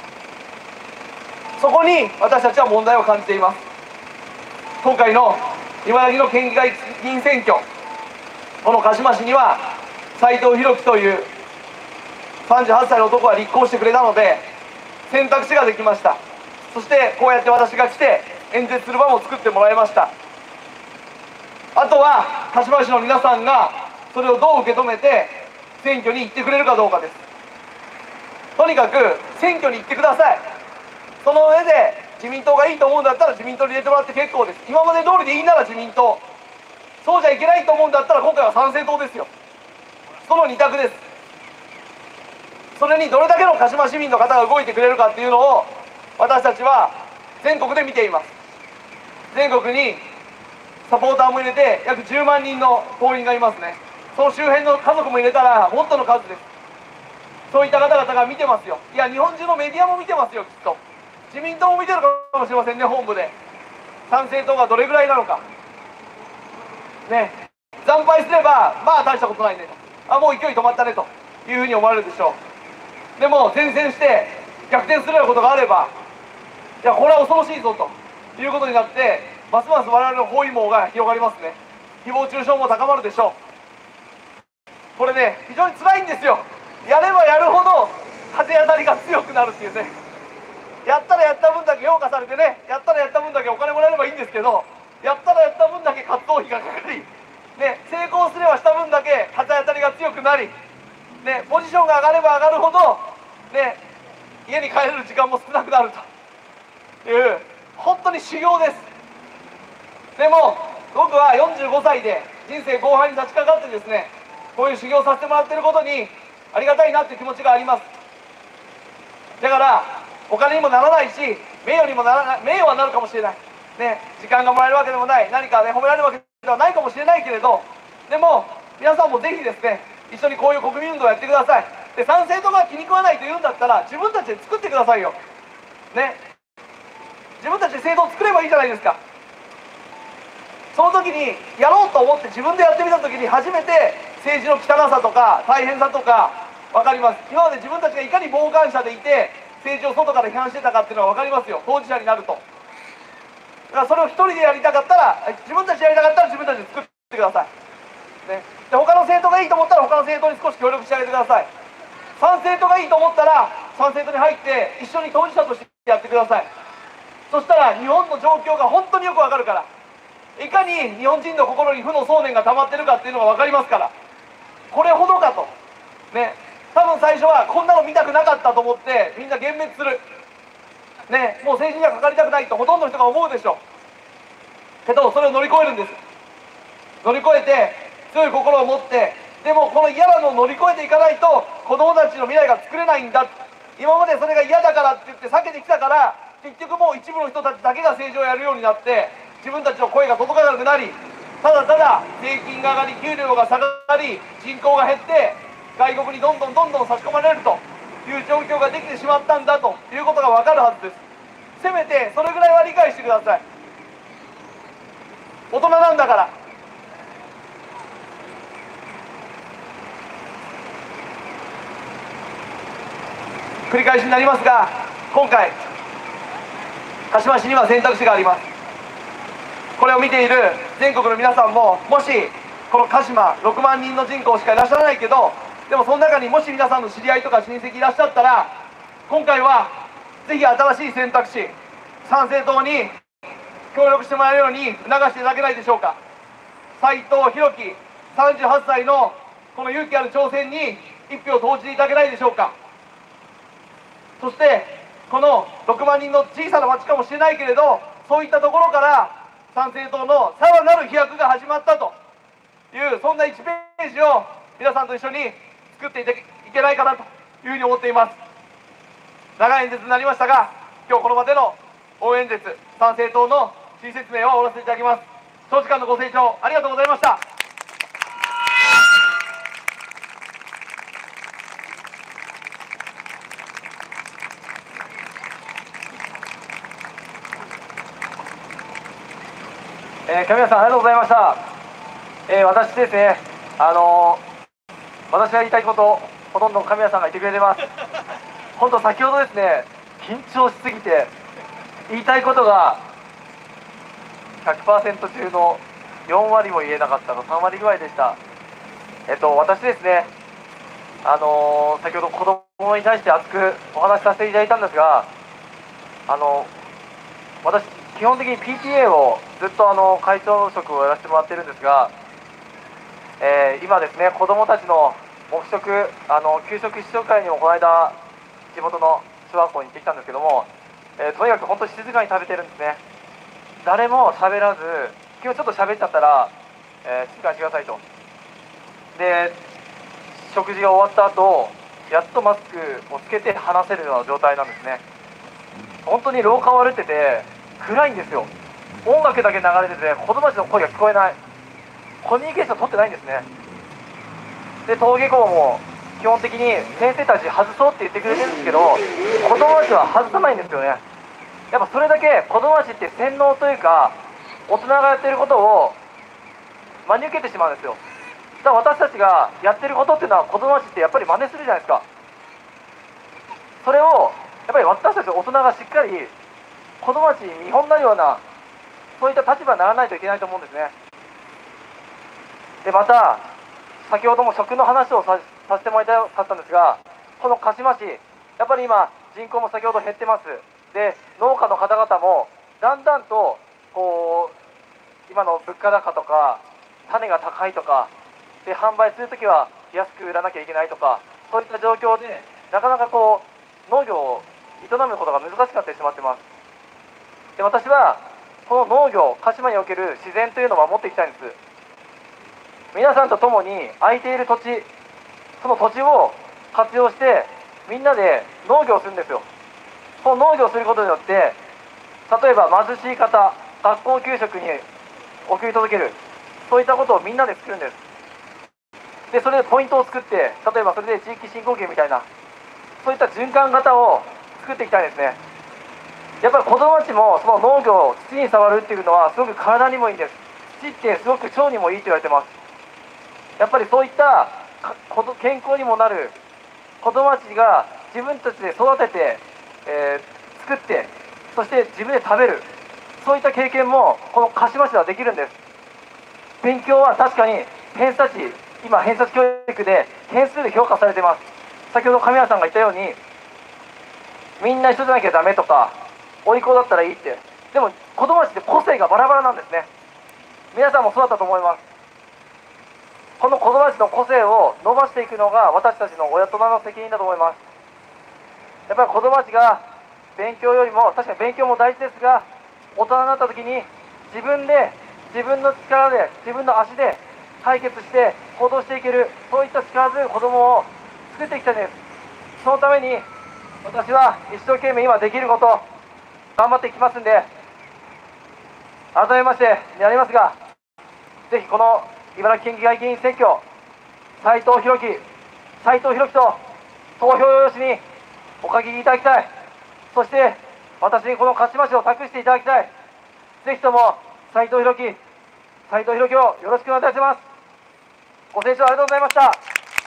そこに私たちは問題を感じています。今回の茨城の県議会議員選挙、この鹿島市には斉藤弘樹というさんじゅうはっさいの男が立候補してくれたので選択肢ができました。そしてこうやって私が来て演説する場も作ってもらいました。あとは鹿島市の皆さんがそれをどう受け止めて選挙に行ってくれるかどうかです。とにかく選挙に行ってください。その上で自民党がいいと思うんだったら自民党に入れてもらって結構です。今まで通りでいいなら自民党、そうじゃいけないと思うんだったら今回は参政党ですよ。そのに択です。それにどれだけの鹿島市民の方が動いてくれるかっていうのを私たちは全国で見ています。全国にサポーターも入れて約じゅうまんにんの党員がいますね。その周辺の家族も入れたらもっとの数です。そういった方々が見てますよ。いや日本中のメディアも見てますよ。きっと自民党も見てるかもしれませんね。本部で参政党がどれぐらいなのかね、惨敗すればまあ大したことないねと、あもう勢い止まったねというふうに思われるでしょう。でも善戦して逆転するようなことがあれば、いやこれは恐ろしいぞということになって、ますます我々の包囲網が広がりますね。誹謗中傷も高まるでしょう。これね非常につらいんですよ。やればやるほど風当たりが強くなるっていうね。やったらやった分だけ評価されてね、やったらやった分だけお金もらえればいいんですけど、やったらやった分だけ活動費がかかり、ね、成功すればした分だけ風当たりが強くなり、ね、ポジションが上がれば上がるほど、ね、家に帰れる時間も少なくなるという本当に修行です。でも僕はよんじゅうごさいで人生後半に立ちかかってですね、こういう修行させてもらっていることにありがたいなっていう気持ちがあります。だからお金にもならないし名誉にもならない、名誉はなるかもしれない、ね、時間がもらえるわけでもない、何かね褒められるわけではないかもしれないけれど、でも皆さんもぜひですね一緒にこういう国民運動をやってください。で参政党が気に食わないというんだったら自分たちで作ってくださいよ、ね、 自分たちで制度を作ればいいじゃないですか。その時にやろうと思って自分でやってみた時に初めて政治の汚さとか大変さとか分かります。今まで自分たちがいかに傍観者でいて政治を外から批判してたかっていうのが分かりますよ、当事者になると。だからそれを一人でやりたかったら、自分たちでやりたかったら自分たちで作ってください、ね、で他の政党がいいと思ったら他の政党に少し協力してあげてください。参政党がいいと思ったら参政党に入って一緒に当事者としてやってください。そしたら日本の状況が本当によく分かるから、いかに日本人の心に負の想念が溜まってるかっていうのが分かりますから、これほどかとね。多分最初はこんなの見たくなかったと思ってみんな幻滅するね、もう政治にはかかりたくないとほとんどの人が思うでしょうけど、それを乗り越えるんです。乗り越えて強い心を持って、でもこの嫌なのを乗り越えていかないと子供たちの未来が作れないんだ。今までそれが嫌だからって言って避けてきたから、結局もう一部の人たちだけが政治をやるようになって自分たちの声が届かなくなり、ただただ税金が上がり給料が下がり人口が減って外国にどんどんどんどん差し込まれるという状況ができてしまったんだということが分かるはずです。せめてそれぐらいは理解してください。大人なんだから。繰り返しになりますが、今回鹿島市には選択肢があります。これを見ている全国の皆さんも、もしこの鹿島ろくまんにんの人口しかいらっしゃらないけど、でもその中にもし皆さんの知り合いとか親戚いらっしゃったら、今回はぜひ新しい選択肢、参政党に協力してもらえるように促していただけないでしょうか。斉藤弘樹さんじゅうはっさいのこの勇気ある挑戦に一票投じていただけないでしょうか。そしてこのろくまんにんの小さな町かもしれないけれど、そういったところから参政党のさらなる飛躍が始まったという、そんないちページを皆さんと一緒に作っていけないかなというふうに思っています。長い演説になりましたが、今日この場での応援演説、参政党の趣旨説明を終わらせていただきます。長時間のご清聴ありがとうございました。 えー、神谷さんありがとうございました。えー、私ですね、あのー、私が言いたいことほとんど神谷さんが言ってくれてます。本当先ほどですね、緊張しすぎて言いたいことが ひゃくパーセント 中のよんわりも言えなかったのさんわりぐらいでした。えっと私ですね、あのー、先ほど子供に対して熱くお話しさせていただいたんですが、あの私基本的に ピーティーエー をずっとあの会長職をやらせてもらってるんですが、えー、今ですね、子どもたちの黙食、あの給食試食会にもこの間地元の小学校に行ってきたんですけども、えー、とにかく本当に静かに食べてるんですね。誰も喋らず、今日ちょっと喋っちゃったら、えー、静かにしてくださいと。で食事が終わった後、やっとマスクをつけて話せるような状態なんですね。本当に廊下を歩いてて暗いんですよ。音楽だけ流れてて子供たちの声が聞こえない、コミュニケーション取ってないんですね。で登下校も基本的に先生たち外そうって言ってくれてるんですけど、子供たちは外さないんですよね。やっぱそれだけ子供たちって洗脳というか、大人がやってることを真に受けてしまうんですよ。だから私たちがやってることっていうのは子供たちってやっぱり真似するじゃないですか。それをやっぱり私たち大人がしっかり子供たちに見本になるような、そういった立場にならないといけないと思うんですね。でまた先ほども食の話を さ, させてもらいたかったんですが、この鹿島市やっぱり今人口も先ほど減ってます。で農家の方々もだんだんとこう今の物価高とか種が高いとかで、販売するときは安く売らなきゃいけないとか、そういった状況でなかなかこう農業を営むことが難しくなってしまってます。で私はこの農業、鹿島における自然というのを守っていきたいんです。皆さんと共に空いている土地、その土地を活用してみんなで農業をするんですよ。この農業をすることによって、例えば貧しい方、学校給食に送り届ける、そういったことをみんなで作るんです。でそれでポイントを作って、例えばそれで地域振興券みたいな、そういった循環型を作っていきたいですね。 やっぱり子供たちもその農業、土に触るっていうのはすごく体にもいいんです。土ってすごく腸にもいいと言われてます。やっぱりそういった健康にもなる子供たちが自分たちで育てて、えー、作って、そして自分で食べる、そういった経験もこの鹿島市ではできるんです。勉強は確かに偏差値、今偏差値教育で点数で評価されています。先ほど神谷さんが言ったように、みんな一緒じゃなきゃダメとか、お利口だったらいいって。でも子供たちって個性がバラバラなんですね。皆さんもそうだったと思います。この子供たちの個性を伸ばしていくのが私たちの親大人の責任だと思います。やっぱり子供たちが勉強よりも、確かに勉強も大事ですが、大人になった時に自分で自分の力で自分の足で解決して行動していける、そういった力強い子供を作っていきたいです。そのために私は一生懸命今できること頑張っていきますんで、改めましてになりますが、ぜひこの茨城県議会議員選挙、斉藤弘樹斉藤弘樹と投票用紙にお書きいただきたい。そして私にこの鹿島市を託していただきたい。ぜひとも斉藤弘樹斉藤弘樹をよろしくお願いいたします。ご清聴ありがとうございました。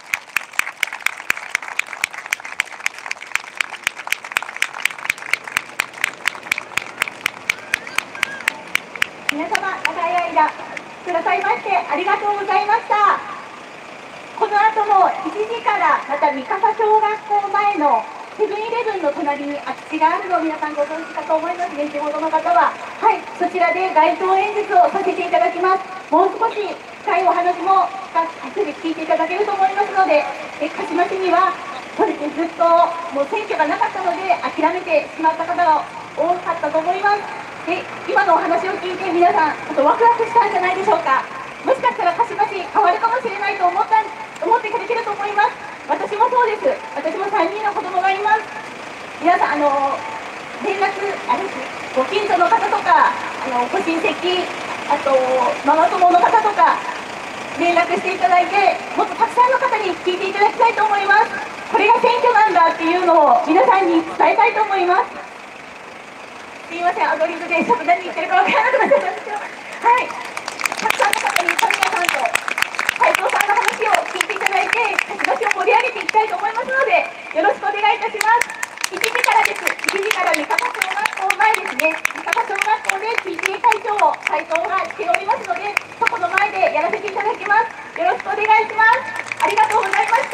皆様、長い間くださいましてありがとうございました。この後もいちじからまた三笠小学校前のセブンイレブンの隣に空き地があるのを皆さんご存知かと思いますね、地元の方は。はい、そちらで街頭演説をさせていただきます。もう少し深いお話もすぐ聞いていただけると思いますので、え鹿島市にはそうですね、ずっともう選挙がなかったので諦めてしまった方が多かったと思います。で、今のお話を聞いて皆さんちょっとワクワクしたんじゃないでしょうか。もしかしたら鹿島市変わるかもしれないと思った思っていただけると思います。私もそうです。私もさんにんの子供がいます。皆さん、あの連絡あれです、ご近所の方とか、あのご親戚、あとママ友の方とか連絡していただいて、もっとたくさんの方に聞いていただきたいと思います。これが選挙なんだっていうのを皆さんに伝えたいと思います。すいません、アドリブでちょっと何言ってるか分からなくなっちゃったんですけど、はい、たくさんの方に神谷さんと斉藤さんの話を聞いていただいて、鹿島市を盛り上げていきたいと思いますので、よろしくお願いいたします。いちじからです。いちじから三笠小学校前ですね。三笠小学校で ピーティー 会長を斉藤がしておりますので、そこの前でやらせていただきます。よろしくお願いします。ありがとうございました。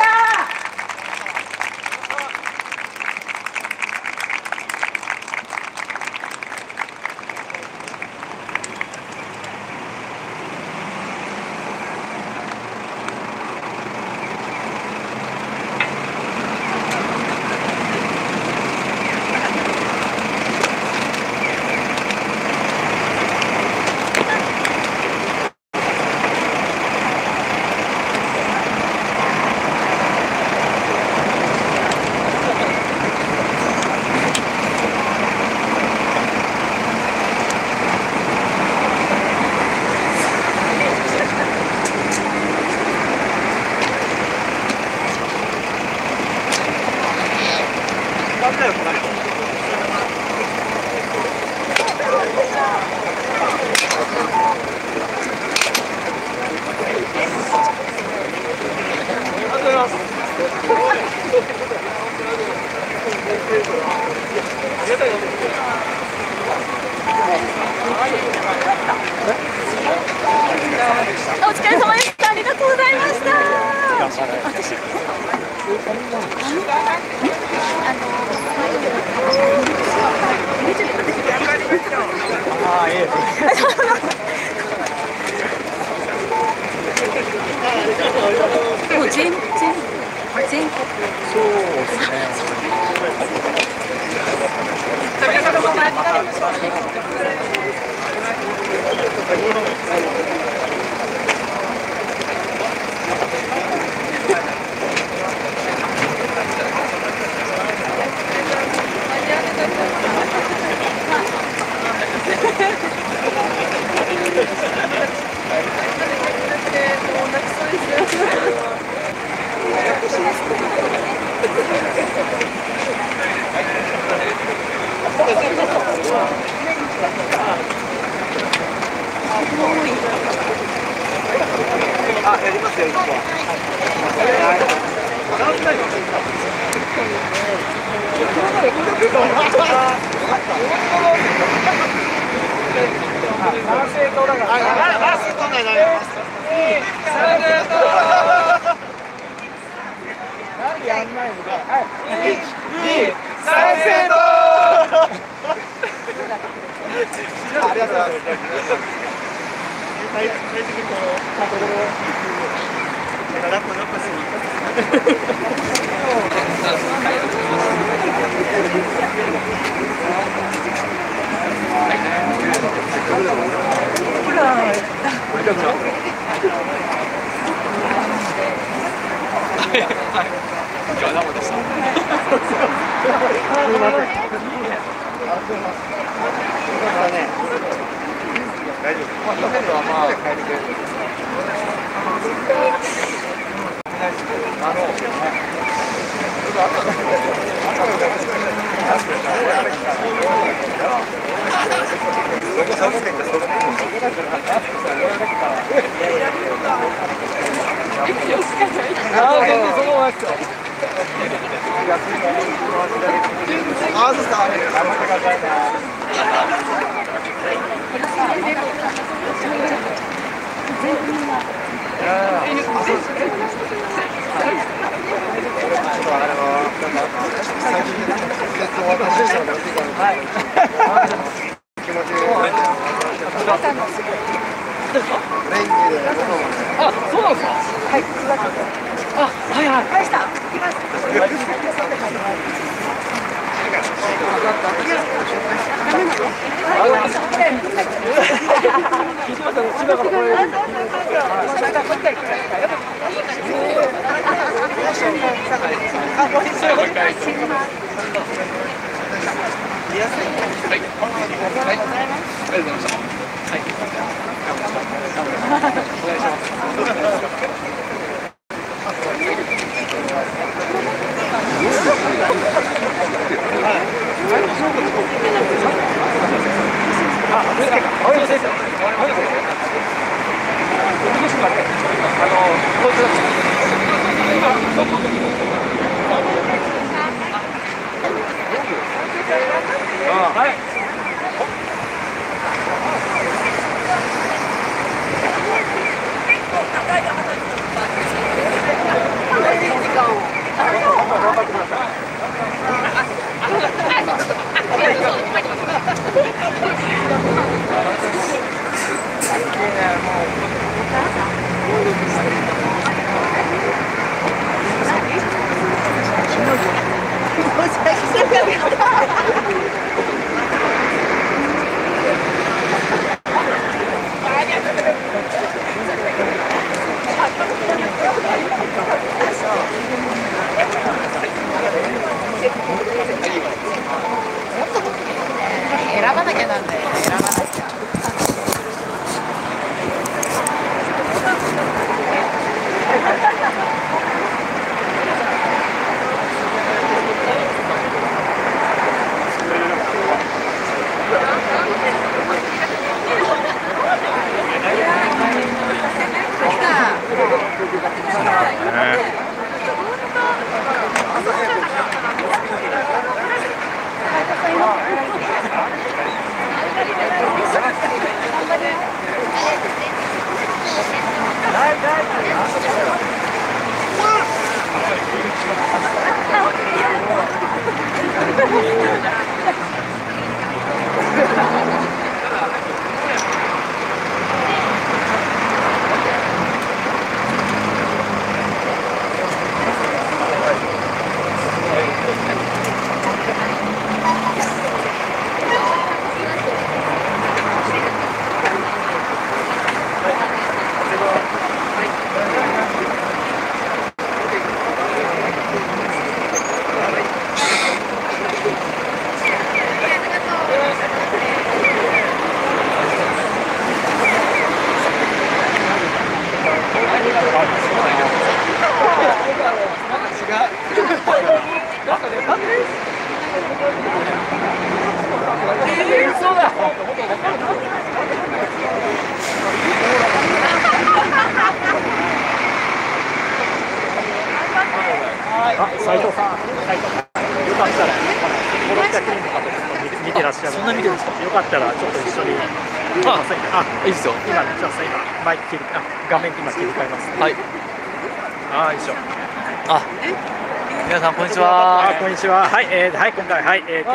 お疲れ様でした。ありがとうございました。私、あ、いいです。もう全全全国。そうですね。 もう泣きそうですよ。 あ、やりますよ、一個は。男性とだから。ラストだよ。なんでやんないのか。はい。一、二、三セント。ありがとうございます。はい、最初にこう、まとめを。ラップラップする。大丈選ばなきゃなんだよ。選ばなきゃ。 当だ。 あ、斉藤さん、斉藤さん、よかったら、この企画の方見てらっしゃる。そんな見てるんですか。よかったら、ちょっと一緒に。あ、いいですよ。今、ちょっと今、マイク切り、あ、画面今切り替えます。はい。あ、一緒。 あ、皆さんこんにちは。 あ、こんにちは。はい、えー、はい、今回、はい、えー、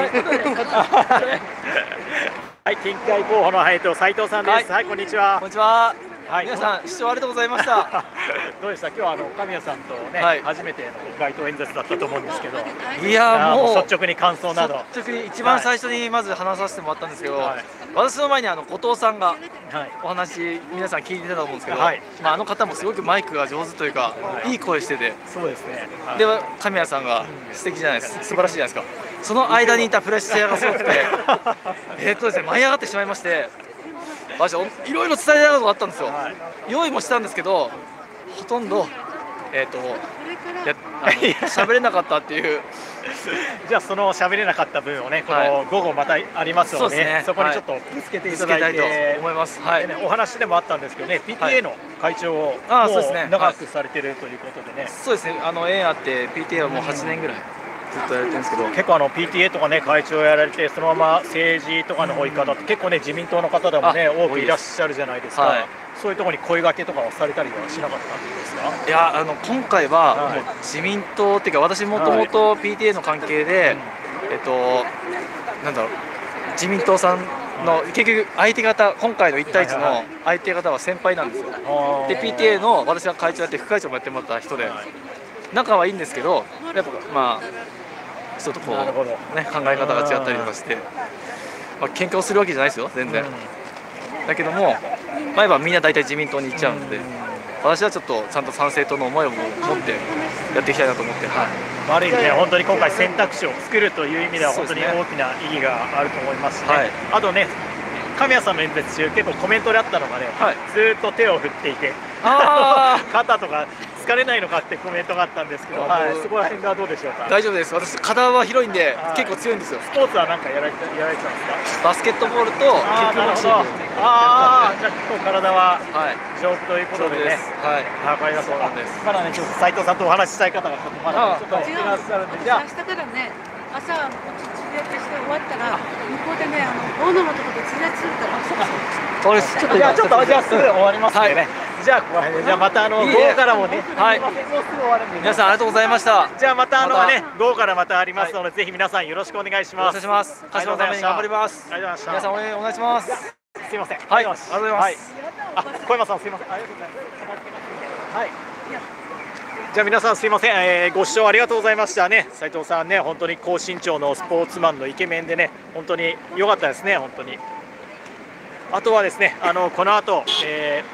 はい、近海候補の、えっと、斉藤さんです。はい、こんにちは。 こんにちは。 はい、 皆さん視聴ありがとうございました。 どうでした。今日はあの神谷さんとね、はい、初めての街頭演説だったと思うんですけど。 いやもう率直に感想など。 率直に一番最初にまず話させてもらったんですけど、はい、私の前にあの後藤さんがお話皆さん聞いてたと思うんですけど、はい、まああの方もすごくマイクが上手というか、はい、いい声してて、 そうですね。はい、 で神谷さんが素敵じゃないですか、素晴らしいじゃないですか。その間にいたプレッシャーがすごくて、えっとですね舞い上がってしまいまして。私いろいろ伝えたいことがあったんですよ、はい、用意もしたんですけどほとんどえっ、ー、とや喋れなかったっていうじゃあその喋れなかった分をねこの午後またありますので、ね、そこにちょっとぶつけていただいて、はい、 と思います、はい、 ね、お話でもあったんですけどね ピーティーエー の会長を長くされてるということでね、 そうですね、あの縁あって ピーティーエー はもうはちねんぐらいずっとやられてるんですけど、 結構あの ピーティーエー とかね会長をやられてそのまま政治とかの方行き方って結構ね自民党の方でもね多くいらっしゃるじゃないですか、はい、そういうところに声掛けとかをされたりはしなかったんですか。 いやあの今回はもう自民党っていうか私もともと ピーティーエー の関係で、はい、えっとなんだろう自民党さんの結局相手方今回のいち対いちの相手方は先輩なんですよ。で ピーティーエー の私が会長やって副会長もやってもらった人で仲はいいんですけどやっぱまあちょっとこう、ね、考え方が違ったりとかして、まあ喧嘩をするわけじゃないですよ全然、うん、だけども前はみんな大体自民党に行っちゃうので、うん、私はちょっとちゃんと参政党の思いを持ってやっていきたいなと思って、はい、 ある意味ね本当に今回選択肢を作るという意味では本当に大きな意義があると思いますしね、はい、あとね神谷さんの演説中結構コメントであったのがね、はい、ずっと手を振っていて肩とか疲れないのかってコメントがあったんですけど、はい、そこら辺がどうでしょうか。 大丈夫です。私体は広いんで、はい、結構強いんですよ。 スポーツは何かやられてやられてたんですか。 バスケットボールとキックボクシング。 ああ、じゃあ結構体は丈夫ということでね。 はい。 わかります。そうなんです。まだねちょっと斉藤さんとお話ししたい方がまだちょっといらっしゃるんで、じゃあ明日からね朝通訳して終わったら向こうでねあの大野のところで通訳するから。 そうです。 ちょっとじゃあちょっとじゃあすぐ終わりますんでね。じゃあここら辺でじゃあまたあの午後からもね、 はい。皆さんありがとうございました。 じゃあまたあのね午後からまたありますのでぜひ皆さんよろしくお願いします。 お願いします。鹿島のために頑張ります。 ありがとうございました。 皆さん応援お願いします。 すいません。 はい。ありがとうございます。 あ、小山さんすいません。ありがとうございます。はい。じゃあ皆さんすいません、えー、ご視聴ありがとうございましたね。斉藤さんね本当に高身長のスポーツマンのイケメンでね本当に良かったですね本当に。あとはですねあのこの後、え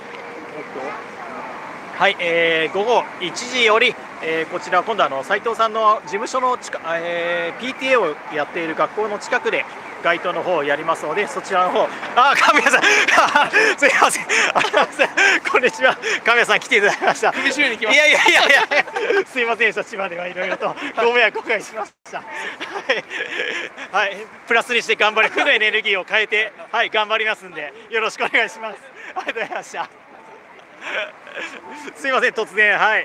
ー、はい、えー、午後いちじより、えー、こちら今度あの斉藤さんの事務所の近、えー、ピーティーエー をやっている学校の近くで街頭の方をやりますのでそちらの方あ神谷さんすいませんこんにちは神谷さん来ていただきました。 首絞めに来ました。いやいやいやいやすいませんでした。千葉ではいろいろとご迷惑おかけしましたはい、はい、プラスにして頑張り負のエネルギーを変えてはい頑張りますんでよろしくお願いします。ありがとうございましたすいません突然はい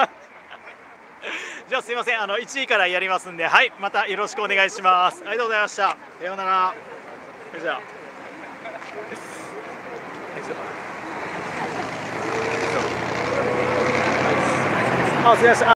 じゃあすいませんあのいちじからやりますんではいまたよろしくお願いします。ありがとうございました。さようなら。じゃああすいません。